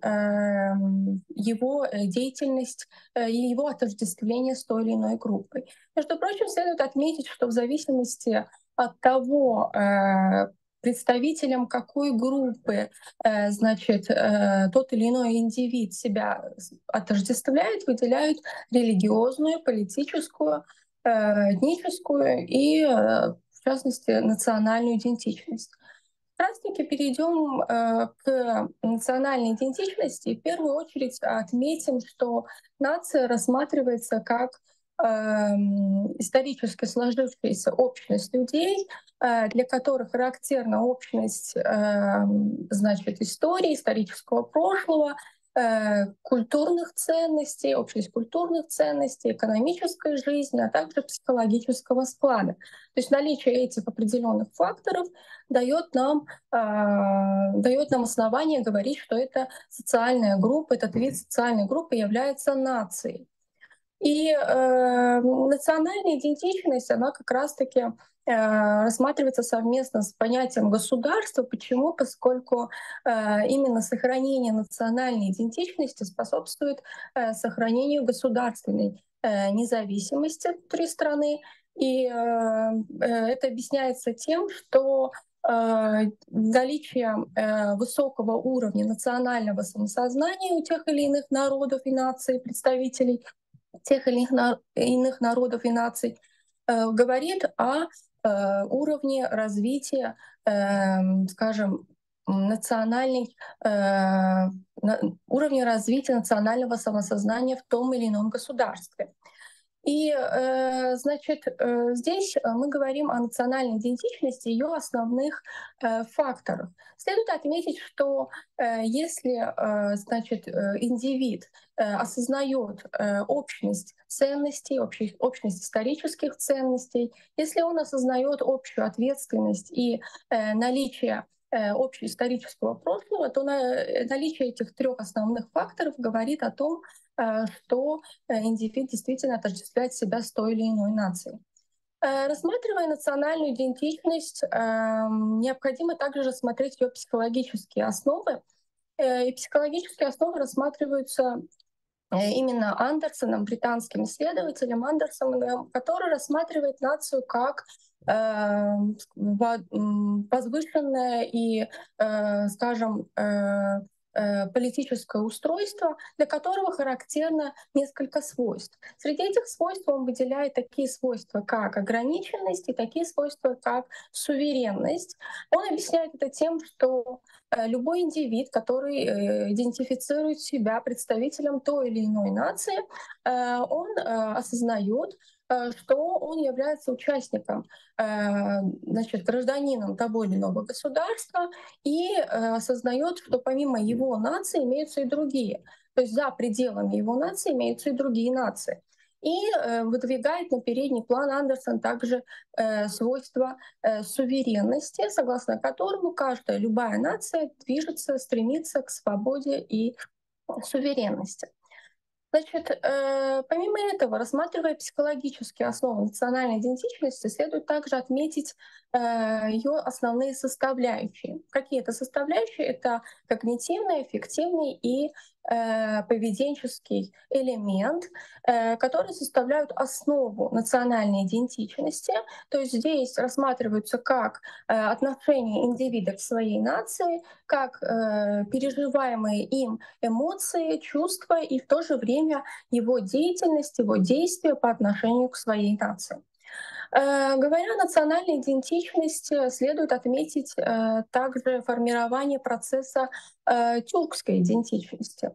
его деятельность и его отождествление с той или иной группой. Между прочим, следует отметить, что в зависимости от того, представителем какой группы, значит, тот или иной индивид себя отождествляет, выделяют религиозную, политическую, этническую и, в частности, национальную идентичность. Как раз-таки перейдем к национальной идентичности. В первую очередь отметим, что нация рассматривается как исторически сложившаяся общность людей, для которых характерна общность, значит, истории, исторического прошлого, культурных ценностей, общность культурных ценностей, экономической жизни, а также психологического склада. То есть наличие этих определенных факторов дает нам, дает нам основание говорить, что эта социальная группа, этот вид социальной группы является нацией. И э, национальная идентичность, она как раз-таки э, рассматривается совместно с понятием государства. Почему? Поскольку э, именно сохранение национальной идентичности способствует э, сохранению государственной э, независимости внутри страны. И э, это объясняется тем, что наличие высокого уровня национального самосознания у тех или иных народов и наций, представителей тех или иных народов и наций, говорит о уровне развития, скажем, национальной, уровне развития национального самосознания в том или ином государстве. И, значит, здесь мы говорим о национальной идентичности, ее основных факторах. Следует отметить, что если, значит, индивид осознает общность ценностей, общность исторических ценностей, если он осознает общую ответственность и наличие общеисторического прошлого, то наличие этих трех основных факторов говорит о том, что индивид действительно отождествляет себя с той или иной нацией. Рассматривая национальную идентичность, необходимо также рассмотреть ее психологические основы. И психологические основы рассматриваются именно Андерсоном, британским исследователем Андерсоном, который рассматривает нацию как возвышенное и, скажем, политическое устройство, для которого характерно несколько свойств. Среди этих свойств он выделяет такие свойства, как ограниченность, и такие свойства, как суверенность. Он объясняет это тем, что любой индивид, который идентифицирует себя представителем той или иной нации, он осознает, что он является участником, значит, гражданином того или иного государства и осознает, что помимо его нации имеются и другие. То есть за пределами его нации имеются и другие нации. И выдвигает на передний план Андерсон также свойства суверенности, согласно которому каждая, любая нация движется, стремится к свободе и суверенности. Значит, э, помимо этого, рассматривая психологические основы национальной идентичности, следует также отметить э, ее основные составляющие. Какие это составляющие? Это когнитивный, эффективный и э, поведенческий элемент, э, которые составляют основу национальной идентичности. То есть здесь рассматриваются как э, отношения индивида к своей нации, как э, переживаемые им эмоции, чувства и в то же время его деятельность, его действия по отношению к своей нации. Э, говоря о национальной идентичности, следует отметить э, также формирование процесса э, тюркской идентичности.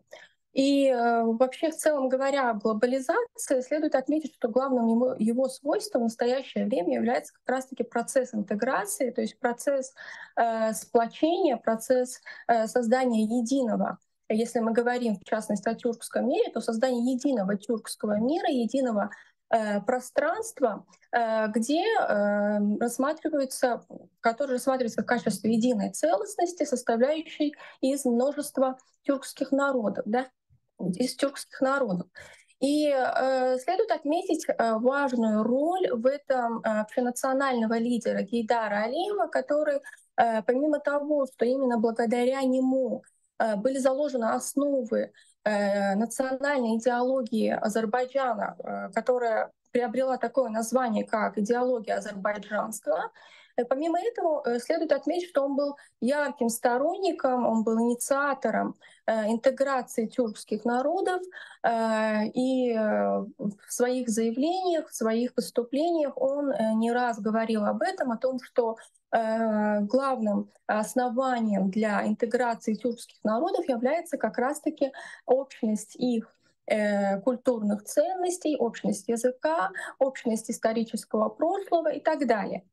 И э, вообще, в целом говоря о глобализации, следует отметить, что главным его, его свойством в настоящее время является как раз-таки процесс интеграции, то есть процесс э, сплочения, процесс э, создания единого. Если мы говорим, в частности, о тюркском мире, то создание единого тюркского мира, единого э, пространства, э, где э, рассматривается, которое рассматривается в качестве единой целостности, составляющей из множества тюркских народов, да, из тюркских народов. И э, следует отметить э, важную роль в этом э, общенационального лидера Гейдара Алиева, который, э, помимо того, что именно благодаря нему были заложены основы э, национальной идеологии Азербайджана, э, которая приобрела такое название, как идеология азербайджанского. Помимо этого, следует отметить, что он был ярким сторонником, он был инициатором э, интеграции тюркских народов, э, и э, в своих заявлениях, в своих выступлениях он э, не раз говорил об этом, о том, что э, главным основанием для интеграции тюркских народов является как раз-таки общность их э, культурных ценностей, общность языка, общность исторического прошлого и так далее.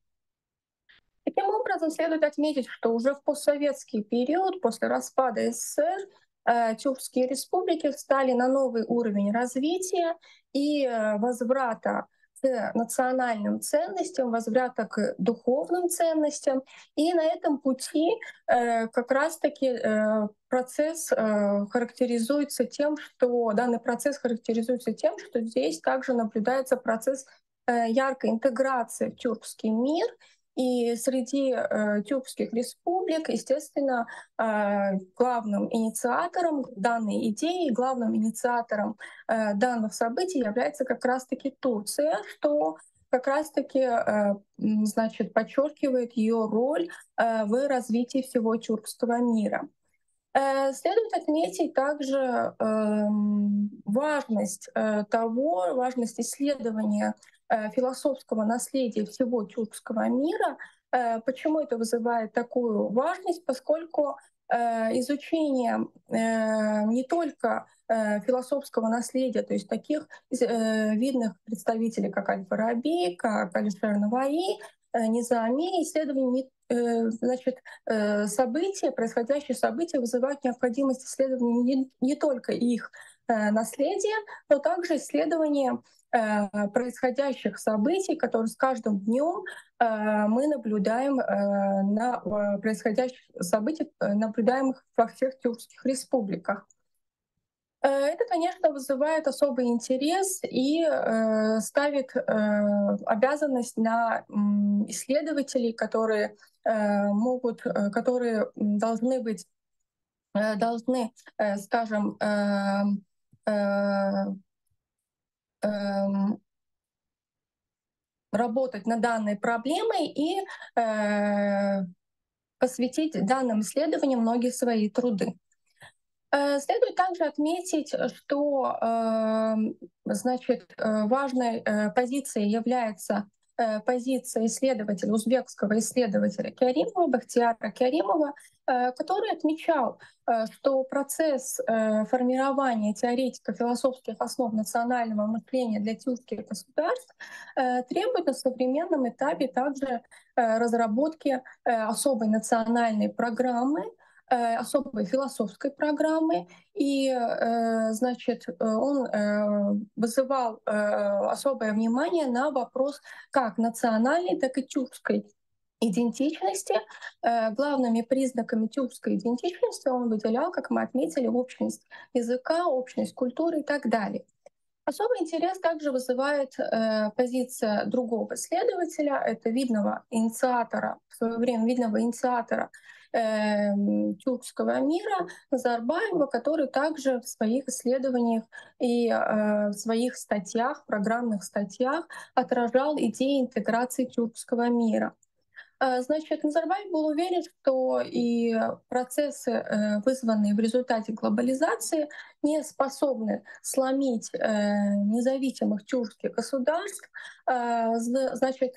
Таким образом, следует отметить, что уже в постсоветский период, после распада СССР, э, тюркские республики встали на новый уровень развития и э, возврата к национальным ценностям, возврата к духовным ценностям. И на этом пути э, как раз-таки э, процесс э, характеризуется тем, что данный процесс характеризуется тем, что здесь также наблюдается процесс э, яркой интеграции в тюркский мир. И среди э, тюркских республик, естественно, э, главным инициатором данной идеи, главным инициатором э, данных событий является как раз-таки Турция, что как раз-таки значит, подчеркивает ее роль в развитии всего тюркского мира. Следует отметить также важность того, важность исследования философского наследия всего тюркского мира. Почему это вызывает такую важность? Поскольку изучение не только философского наследия, то есть таких видных представителей, как Аль-Фараби, как Алишер Наваи, Низами, исследования, значит, события, происходящие события вызывают необходимость исследования не, не только их наследия, но также исследования происходящих событий, которые с каждым днем мы наблюдаем на происходящих событиях, наблюдаемых во всех тюркских республиках. Это, конечно, вызывает особый интерес и э, ставит э, обязанность на э, исследователей, которые э, могут, э, которые должны быть, э, должны, э, скажем, э, э, э, работать над данной проблемой и э, посвятить данным исследованиям многие свои труды. Следует также отметить, что значит, важной позицией является позиция исследователя, узбекского исследователя Керимова, Бахтияра Керимова, который отмечал, что процесс формирования теоретико-философских основ национального мышления для тюркских государств требует на современном этапе также разработки особой национальной программы, особой философской программы, и, значит, он вызывал особое внимание на вопрос как национальной, так и тюркской идентичности. Главными признаками тюркской идентичности он выделял, как мы отметили, общность языка, общность культуры и так далее. Особый интерес также вызывает э, позиция другого исследователя, это видного инициатора, в свое время видного инициатора э, тюркского мира Назарбаева, который также в своих исследованиях и э, в своих статьях, программных статьях отражал идеи интеграции тюркского мира. Значит, Назарбаев был уверен, что и процессы, вызванные в результате глобализации, не способны сломить независимых тюркских государств. Значит,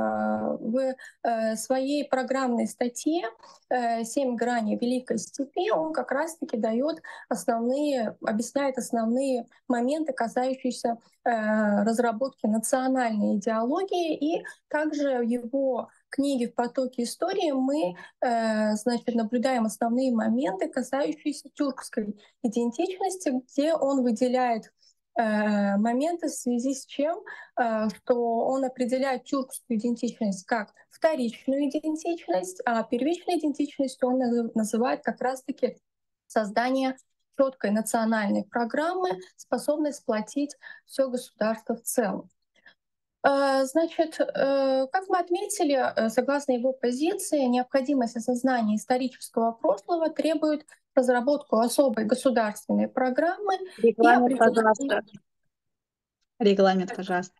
в своей программной статье «Семь граней Великой Степи» он как раз-таки дает основные, объясняет основные моменты, касающиеся разработки национальной идеологии, и также в его книге «В потоке истории» мы э, значит, наблюдаем основные моменты, касающиеся тюркской идентичности, где он выделяет э, моменты, в связи с чем, э, что он определяет тюркскую идентичность как вторичную идентичность, а первичной идентичностью он называет как раз-таки создание четкой национальной программы, способной сплотить все государство в целом. Значит, как мы отметили, согласно его позиции, необходимость осознания исторического прошлого требует разработку особой государственной программы. Регламент, и пожалуйста. Регламент, пожалуйста.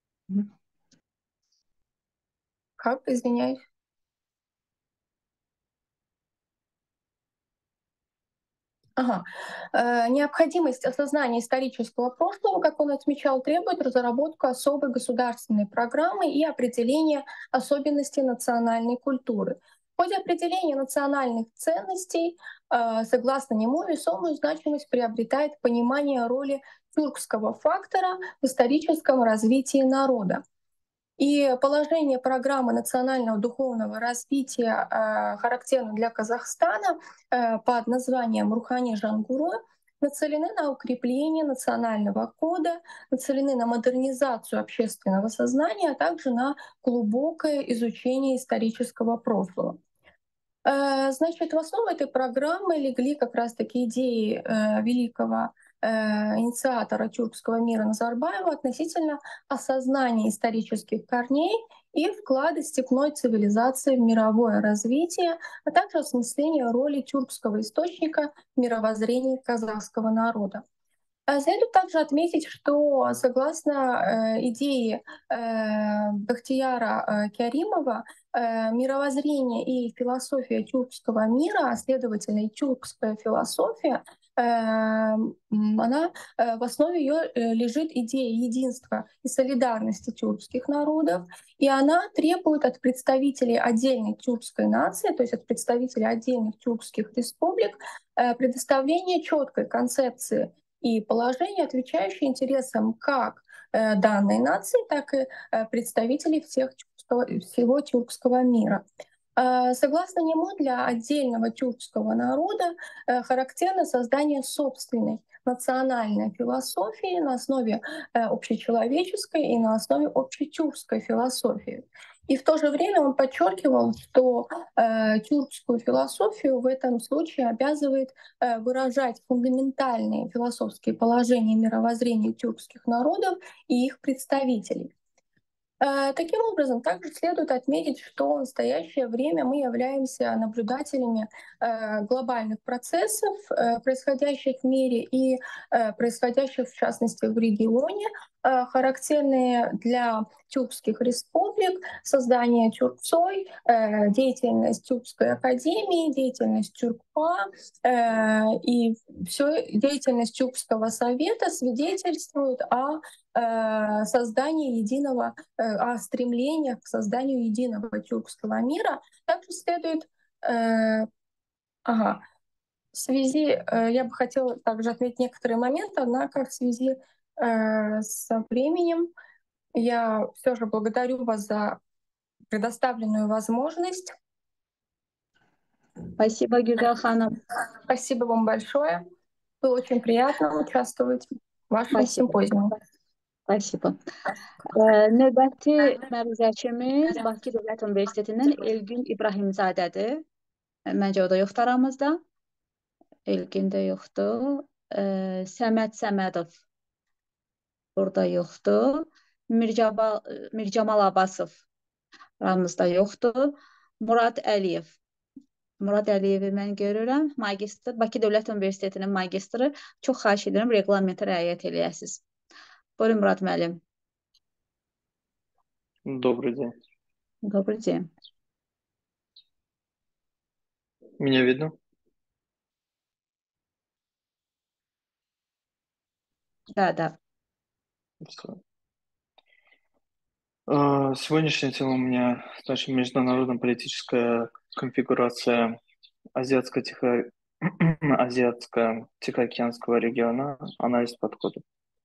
Как? Извиняюсь. Ага. Э, необходимость осознания исторического прошлого, как он отмечал, требует разработку особой государственной программы и определения особенностей национальной культуры. В ходе определения национальных ценностей, э, согласно нему, весомую значимость приобретает понимание роли тюркского фактора в историческом развитии народа. И положение программы национального духовного развития, э, характерно для Казахстана, э, под названием «Рухани Жангуру», нацелены на укрепление национального кода, нацелены на модернизацию общественного сознания, а также на глубокое изучение исторического прошлого. Э, значит, в основу этой программы легли как раз-таки идеи э, великого инициатора тюркского мира Назарбаева относительно осознания исторических корней и вклада степной цивилизации в мировое развитие, а также осмысления роли тюркского источника в мировоззрении казахского народа. Следует также отметить, что согласно э, идее э, Бахтияра э, Кяримова, э, мировоззрение и философия тюркского мира, а следовательно и тюркская философия, э, она, э, в основе ее э, лежит идея единства и солидарности тюркских народов, и она требует от представителей отдельной тюркской нации, то есть от представителей отдельных тюркских республик, э, предоставления четкой концепции и положения, отвечающие интересам как э, данной нации, так и э, представителей всех тюркского, всего тюркского мира. Э, согласно нему, для отдельного тюркского народа э, характерно создание собственной национальной философии на основе э, общечеловеческой и на основе общетюркской философии. И в то же время он подчеркивал, что э, тюркскую философию в этом случае обязывает э, выражать фундаментальные философские положения мировоззрения тюркских народов и их представителей. Э, Таким образом, также следует отметить, что в настоящее время мы являемся наблюдателями э, глобальных процессов, э, происходящих в мире и э, происходящих, в частности, в регионе, э, характерные для тюркских республик, создание Тюрксой, э, деятельность Тюркской академии, деятельность Тюркпа э, и все деятельность Тюркского совета свидетельствует о э, создании единого, э, о стремлениях к созданию единого тюркского мира. Также следует, э, ага, в связи, э, я бы хотела также отметить некоторые моменты, однако в связи э, со временем я все же благодарю вас за предоставленную возможность. Спасибо, Güzel Hanım. Спасибо вам большое. Было очень приятно участвовать в вашем Спасибо. симпозиуме. Спасибо. Ə, növbəti məruzəçimiz Bakı Dövlət Universitetindən Elgün İbrahimzadədir. Məncə o da yoxdur aramızda. Elgün də yoxdur. Ə, Səməd Səmədov burada yoxdur. Mircabal, Mircamal Abbasov aramızda yoxdur. Murad Əliyev. Murad Əliyevi mən görürəm. Magistr, Bakı Dövlət Universitetinin magistri. Çox xahiş edirəm, reglamentə riayət eləyəsiniz. Buyurun, Murad müəllim. Добрый день. Добрый день. Меня видно? Да, да. Всё. А, Сегодняшняя тема у меня, значит, международная политическая конфигурация азиатско-тихо... азиатско-тихоокеанского региона, анализ подходов.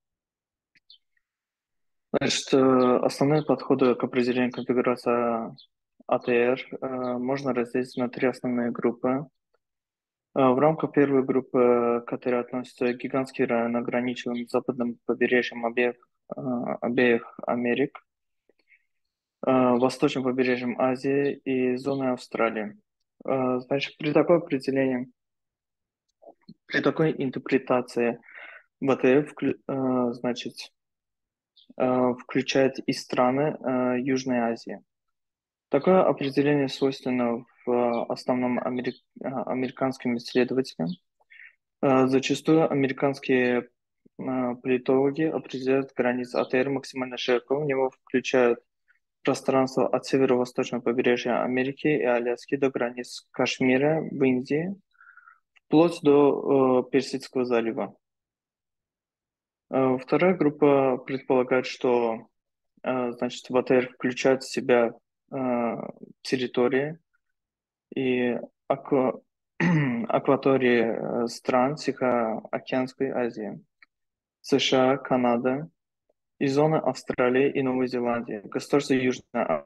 Значит, э, основные подходы к определению конфигурации АТР э, можно разделить на три основные группы. В рамках первой группы, к которой относятся гигантский район, ограниченный западным побережьем обеих, обеих Америк, восточным побережьем Азии и зоной Австралии. Значит, при такой определении, при такой интерпретации ВТФ, значит, включает и страны Южной Азии. Такое определение свойственно в основном америк... американским исследователям. Зачастую американские политологи определяют границы АТР максимально широко. В него включают пространство от северо-восточного побережья Америки и Аляски до границ Кашмира в Индии, вплоть до Персидского залива. Вторая группа предполагает, что значит, в АТР включают в себя территории и аква... акватории стран Тихоокеанской Азии, США, Канада и зоны Австралии и Новой Зеландии. Государства Южной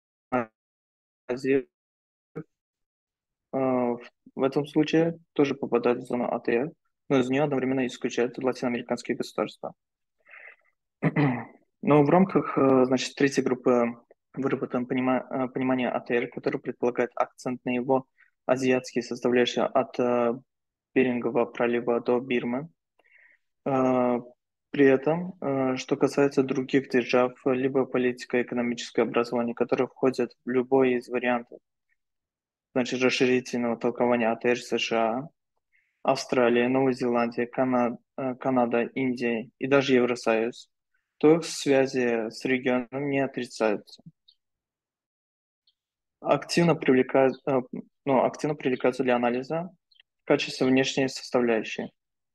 Азии в этом случае тоже попадают в зону АТР, но из нее одновременно исключают латиноамериканские государства. Но в рамках, значит, третьей группы выработано понимание АТР, которое предполагает акцент на его азиатские составляющие от Берингового пролива до Бирмы. При этом, что касается других держав, либо политико-экономическое образование, которое входит в любой из вариантов, значит, расширительного толкования АТР США, Австралия, Новая Зеландия, Кана- э, Канада, Индия и даже Евросоюз, то их связи с регионом не отрицаются. Активно привлекают, э, ну, активно привлекаются для анализа в качестве внешней составляющей.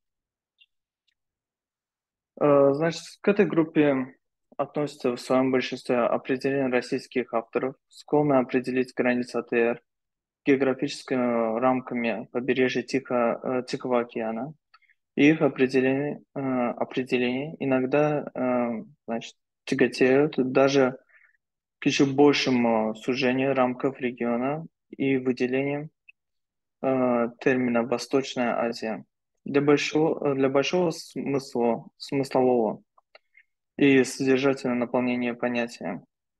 Э, Значит, к этой группе относятся в своем большинстве определения российских авторов, склонны определить границы А Т Р географическими рамками побережья Тихо- э, Тихого океана. И их определение, э, определение иногда э, значит, тяготеют даже к еще большему сужению рамков региона и выделением э, термина «Восточная Азия». Для большого, для большого смысла, смыслового и содержательного наполнения понятия.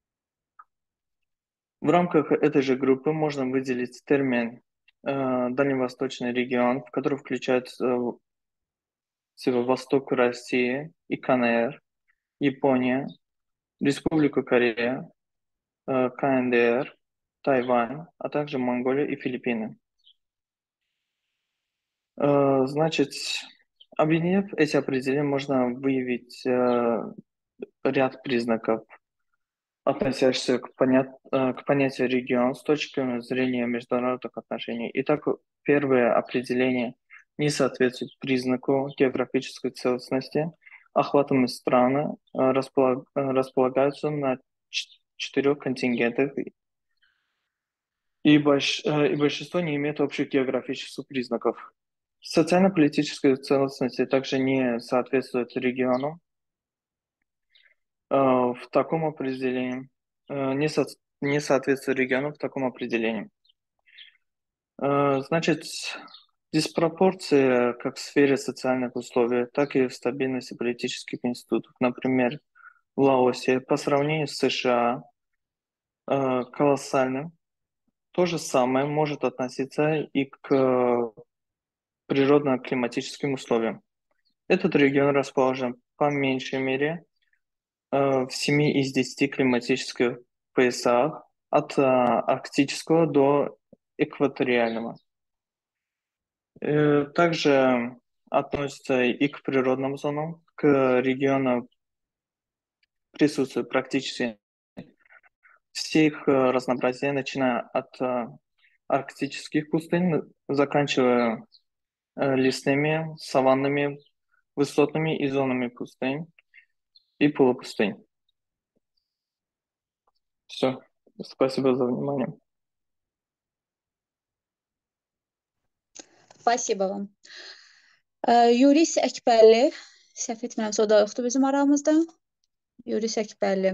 В рамках этой же группы можно выделить термин э, «Дальневосточный регион», в который включается в себя Восток России и КНР, Япония, Республика Корея, э, К Н Д Р, Тайвань, а также Монголия и Филиппины. Э, Значит, объединив эти определения, можно выявить э, ряд признаков, относящихся к, понят- э, к понятию регион с точки зрения международных отношений. Итак, первое определение не соответствует признаку географической целостности. Охватываемые страны э, располаг- э, располагаются на ч- четырех континентах, и, больш- э, и большинство не имеет общих географических признаков. Социально-политическая целостность также не соответствует региону. Э, В таком определении э, не, со- не соответствует региону в таком определении. Э, Значит, диспропорции как в сфере социальных условий, так и в стабильности политических институтов. Например, в Лаосе по сравнению с С Ш А э, колоссальным. То же самое может относиться и к э, природно-климатическим условиям. Этот регион расположен по меньшей мере э, в семи из десяти климатических поясах от э, арктического до экваториального. Э, Также относится и к природным зонам, к регионам присутствует практически все их э, разнообразие, начиная от э, арктических пустынь, заканчивая э, лесными, саваннами, высотными и зонами пустынь и полупустынь. Все. Спасибо за внимание. Spasibo вам. Ə, Yuris Əkbərli, səhv etmirəmsə o da yoxdur bizim aramızda. Yuris Əkbərli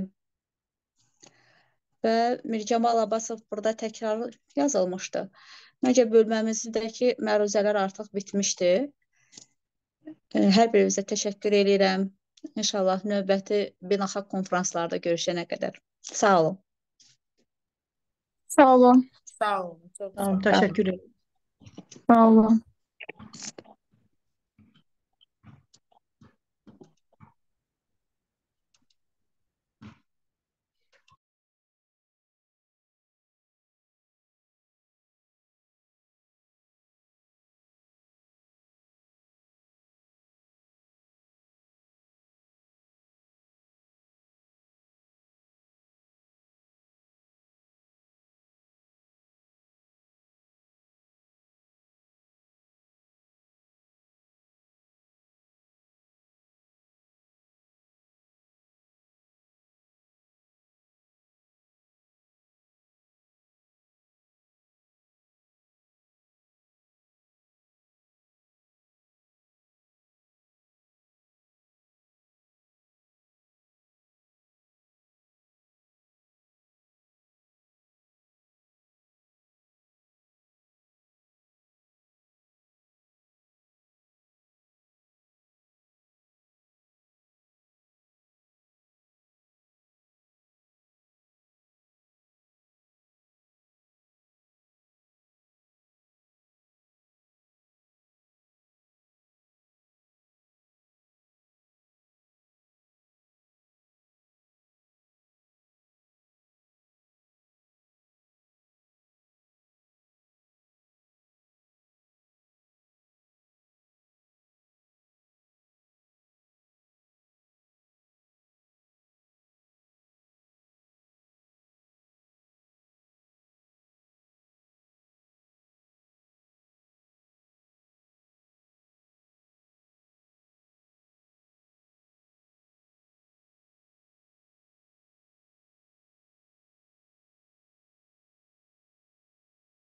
və Mircəmal Abbasov burada təkrar yazılmışdı. Məncə bölməmizdəki məruzələr artıq bitmişdi. Ə, Hər birinizə təşəkkür edirəm. İnşallah növbəti beynəlxalq konfranslarda görüşənə qədər. Sağ olun. Sağ olun. Sağ olun. Çok sağ Tamam, olun. teşekkür ederim. Sağ olun.